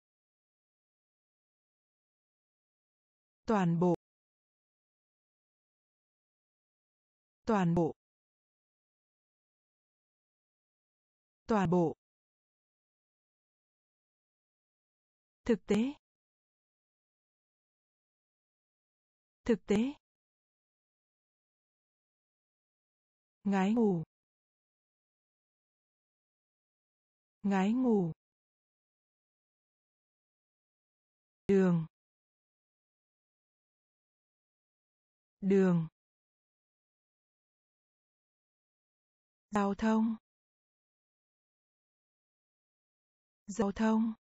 Toàn bộ. Toàn bộ. Toàn bộ. Thực tế. Thực tế. Ngái ngủ. Ngái ngủ. Đường. Đường. Giao thông. Giao thông.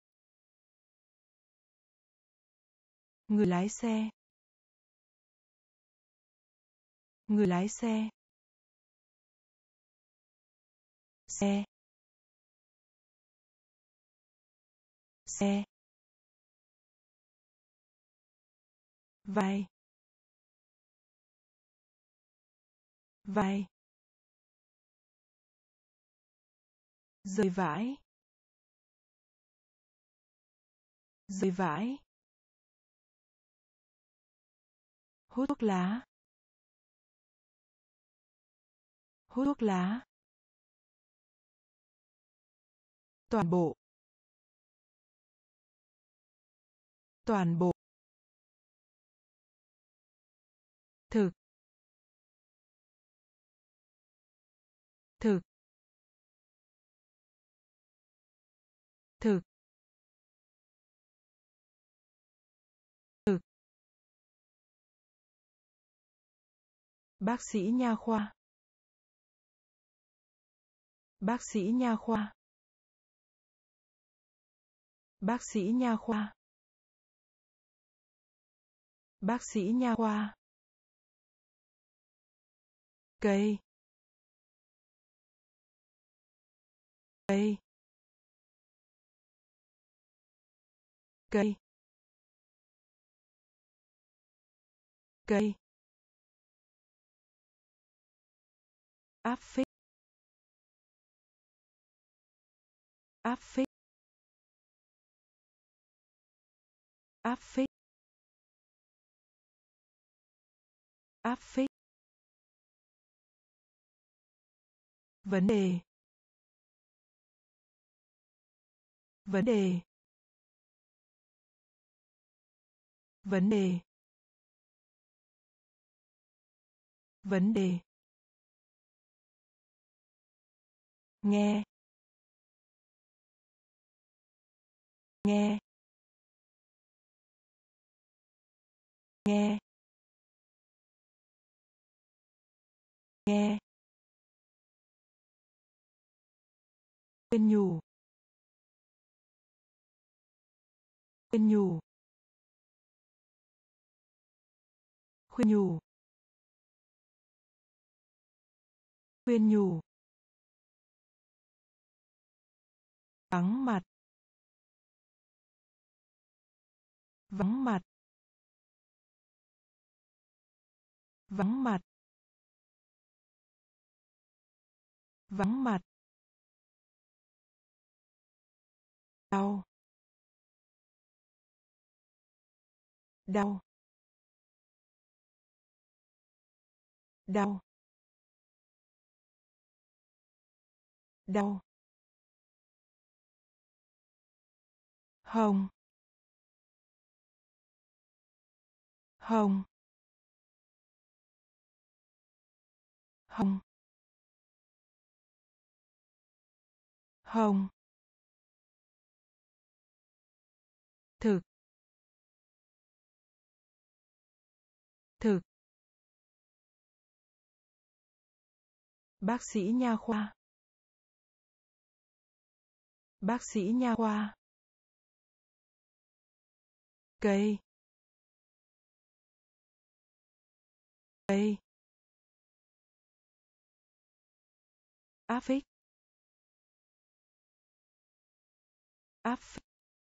Người lái xe. Người lái xe. Xe. Xe. Vai. Vai. Rời vãi. Rời vãi. Hút thuốc lá. Hút thuốc lá. Toàn bộ. Toàn bộ. Thực. Thực. Thực. Thực. Bác sĩ nha khoa. Bác sĩ nha khoa. Bác sĩ nha khoa. Bác sĩ nha khoa. Cây. Cây. Cây. Cây. Áp phích. Áp phích. Áp phích. Áp phích. Vấn đề. Vấn đề. Vấn đề. Vấn đề. Nghe. Nghe. Nghe. Nghe. Khuyên nhủ. Khuyên nhủ. Khuyên nhủ. Khuyên nhủ. Vắng mặt. Vắng mặt. Vắng mặt. Vắng mặt. Đau. Đau. Đau. Đau. Hồng. Hồng. Hồng. Hồng. Thực. Thực. Bác sĩ nha khoa. Bác sĩ nha khoa. Cây. đây, áp phích, áp phích.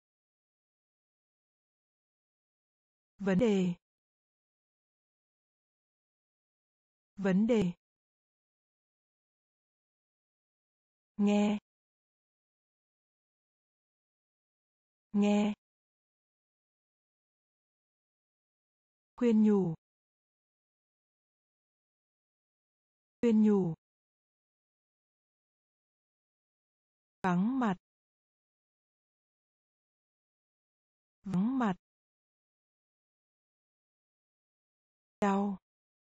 Vấn đề, vấn đề. Nghe, nghe. Khuyên nhủ, khuyên nhủ. Vắng mặt, vắng mặt. Đau,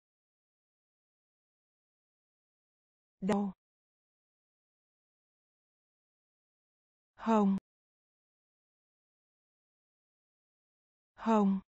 đau. Hồng, hồng.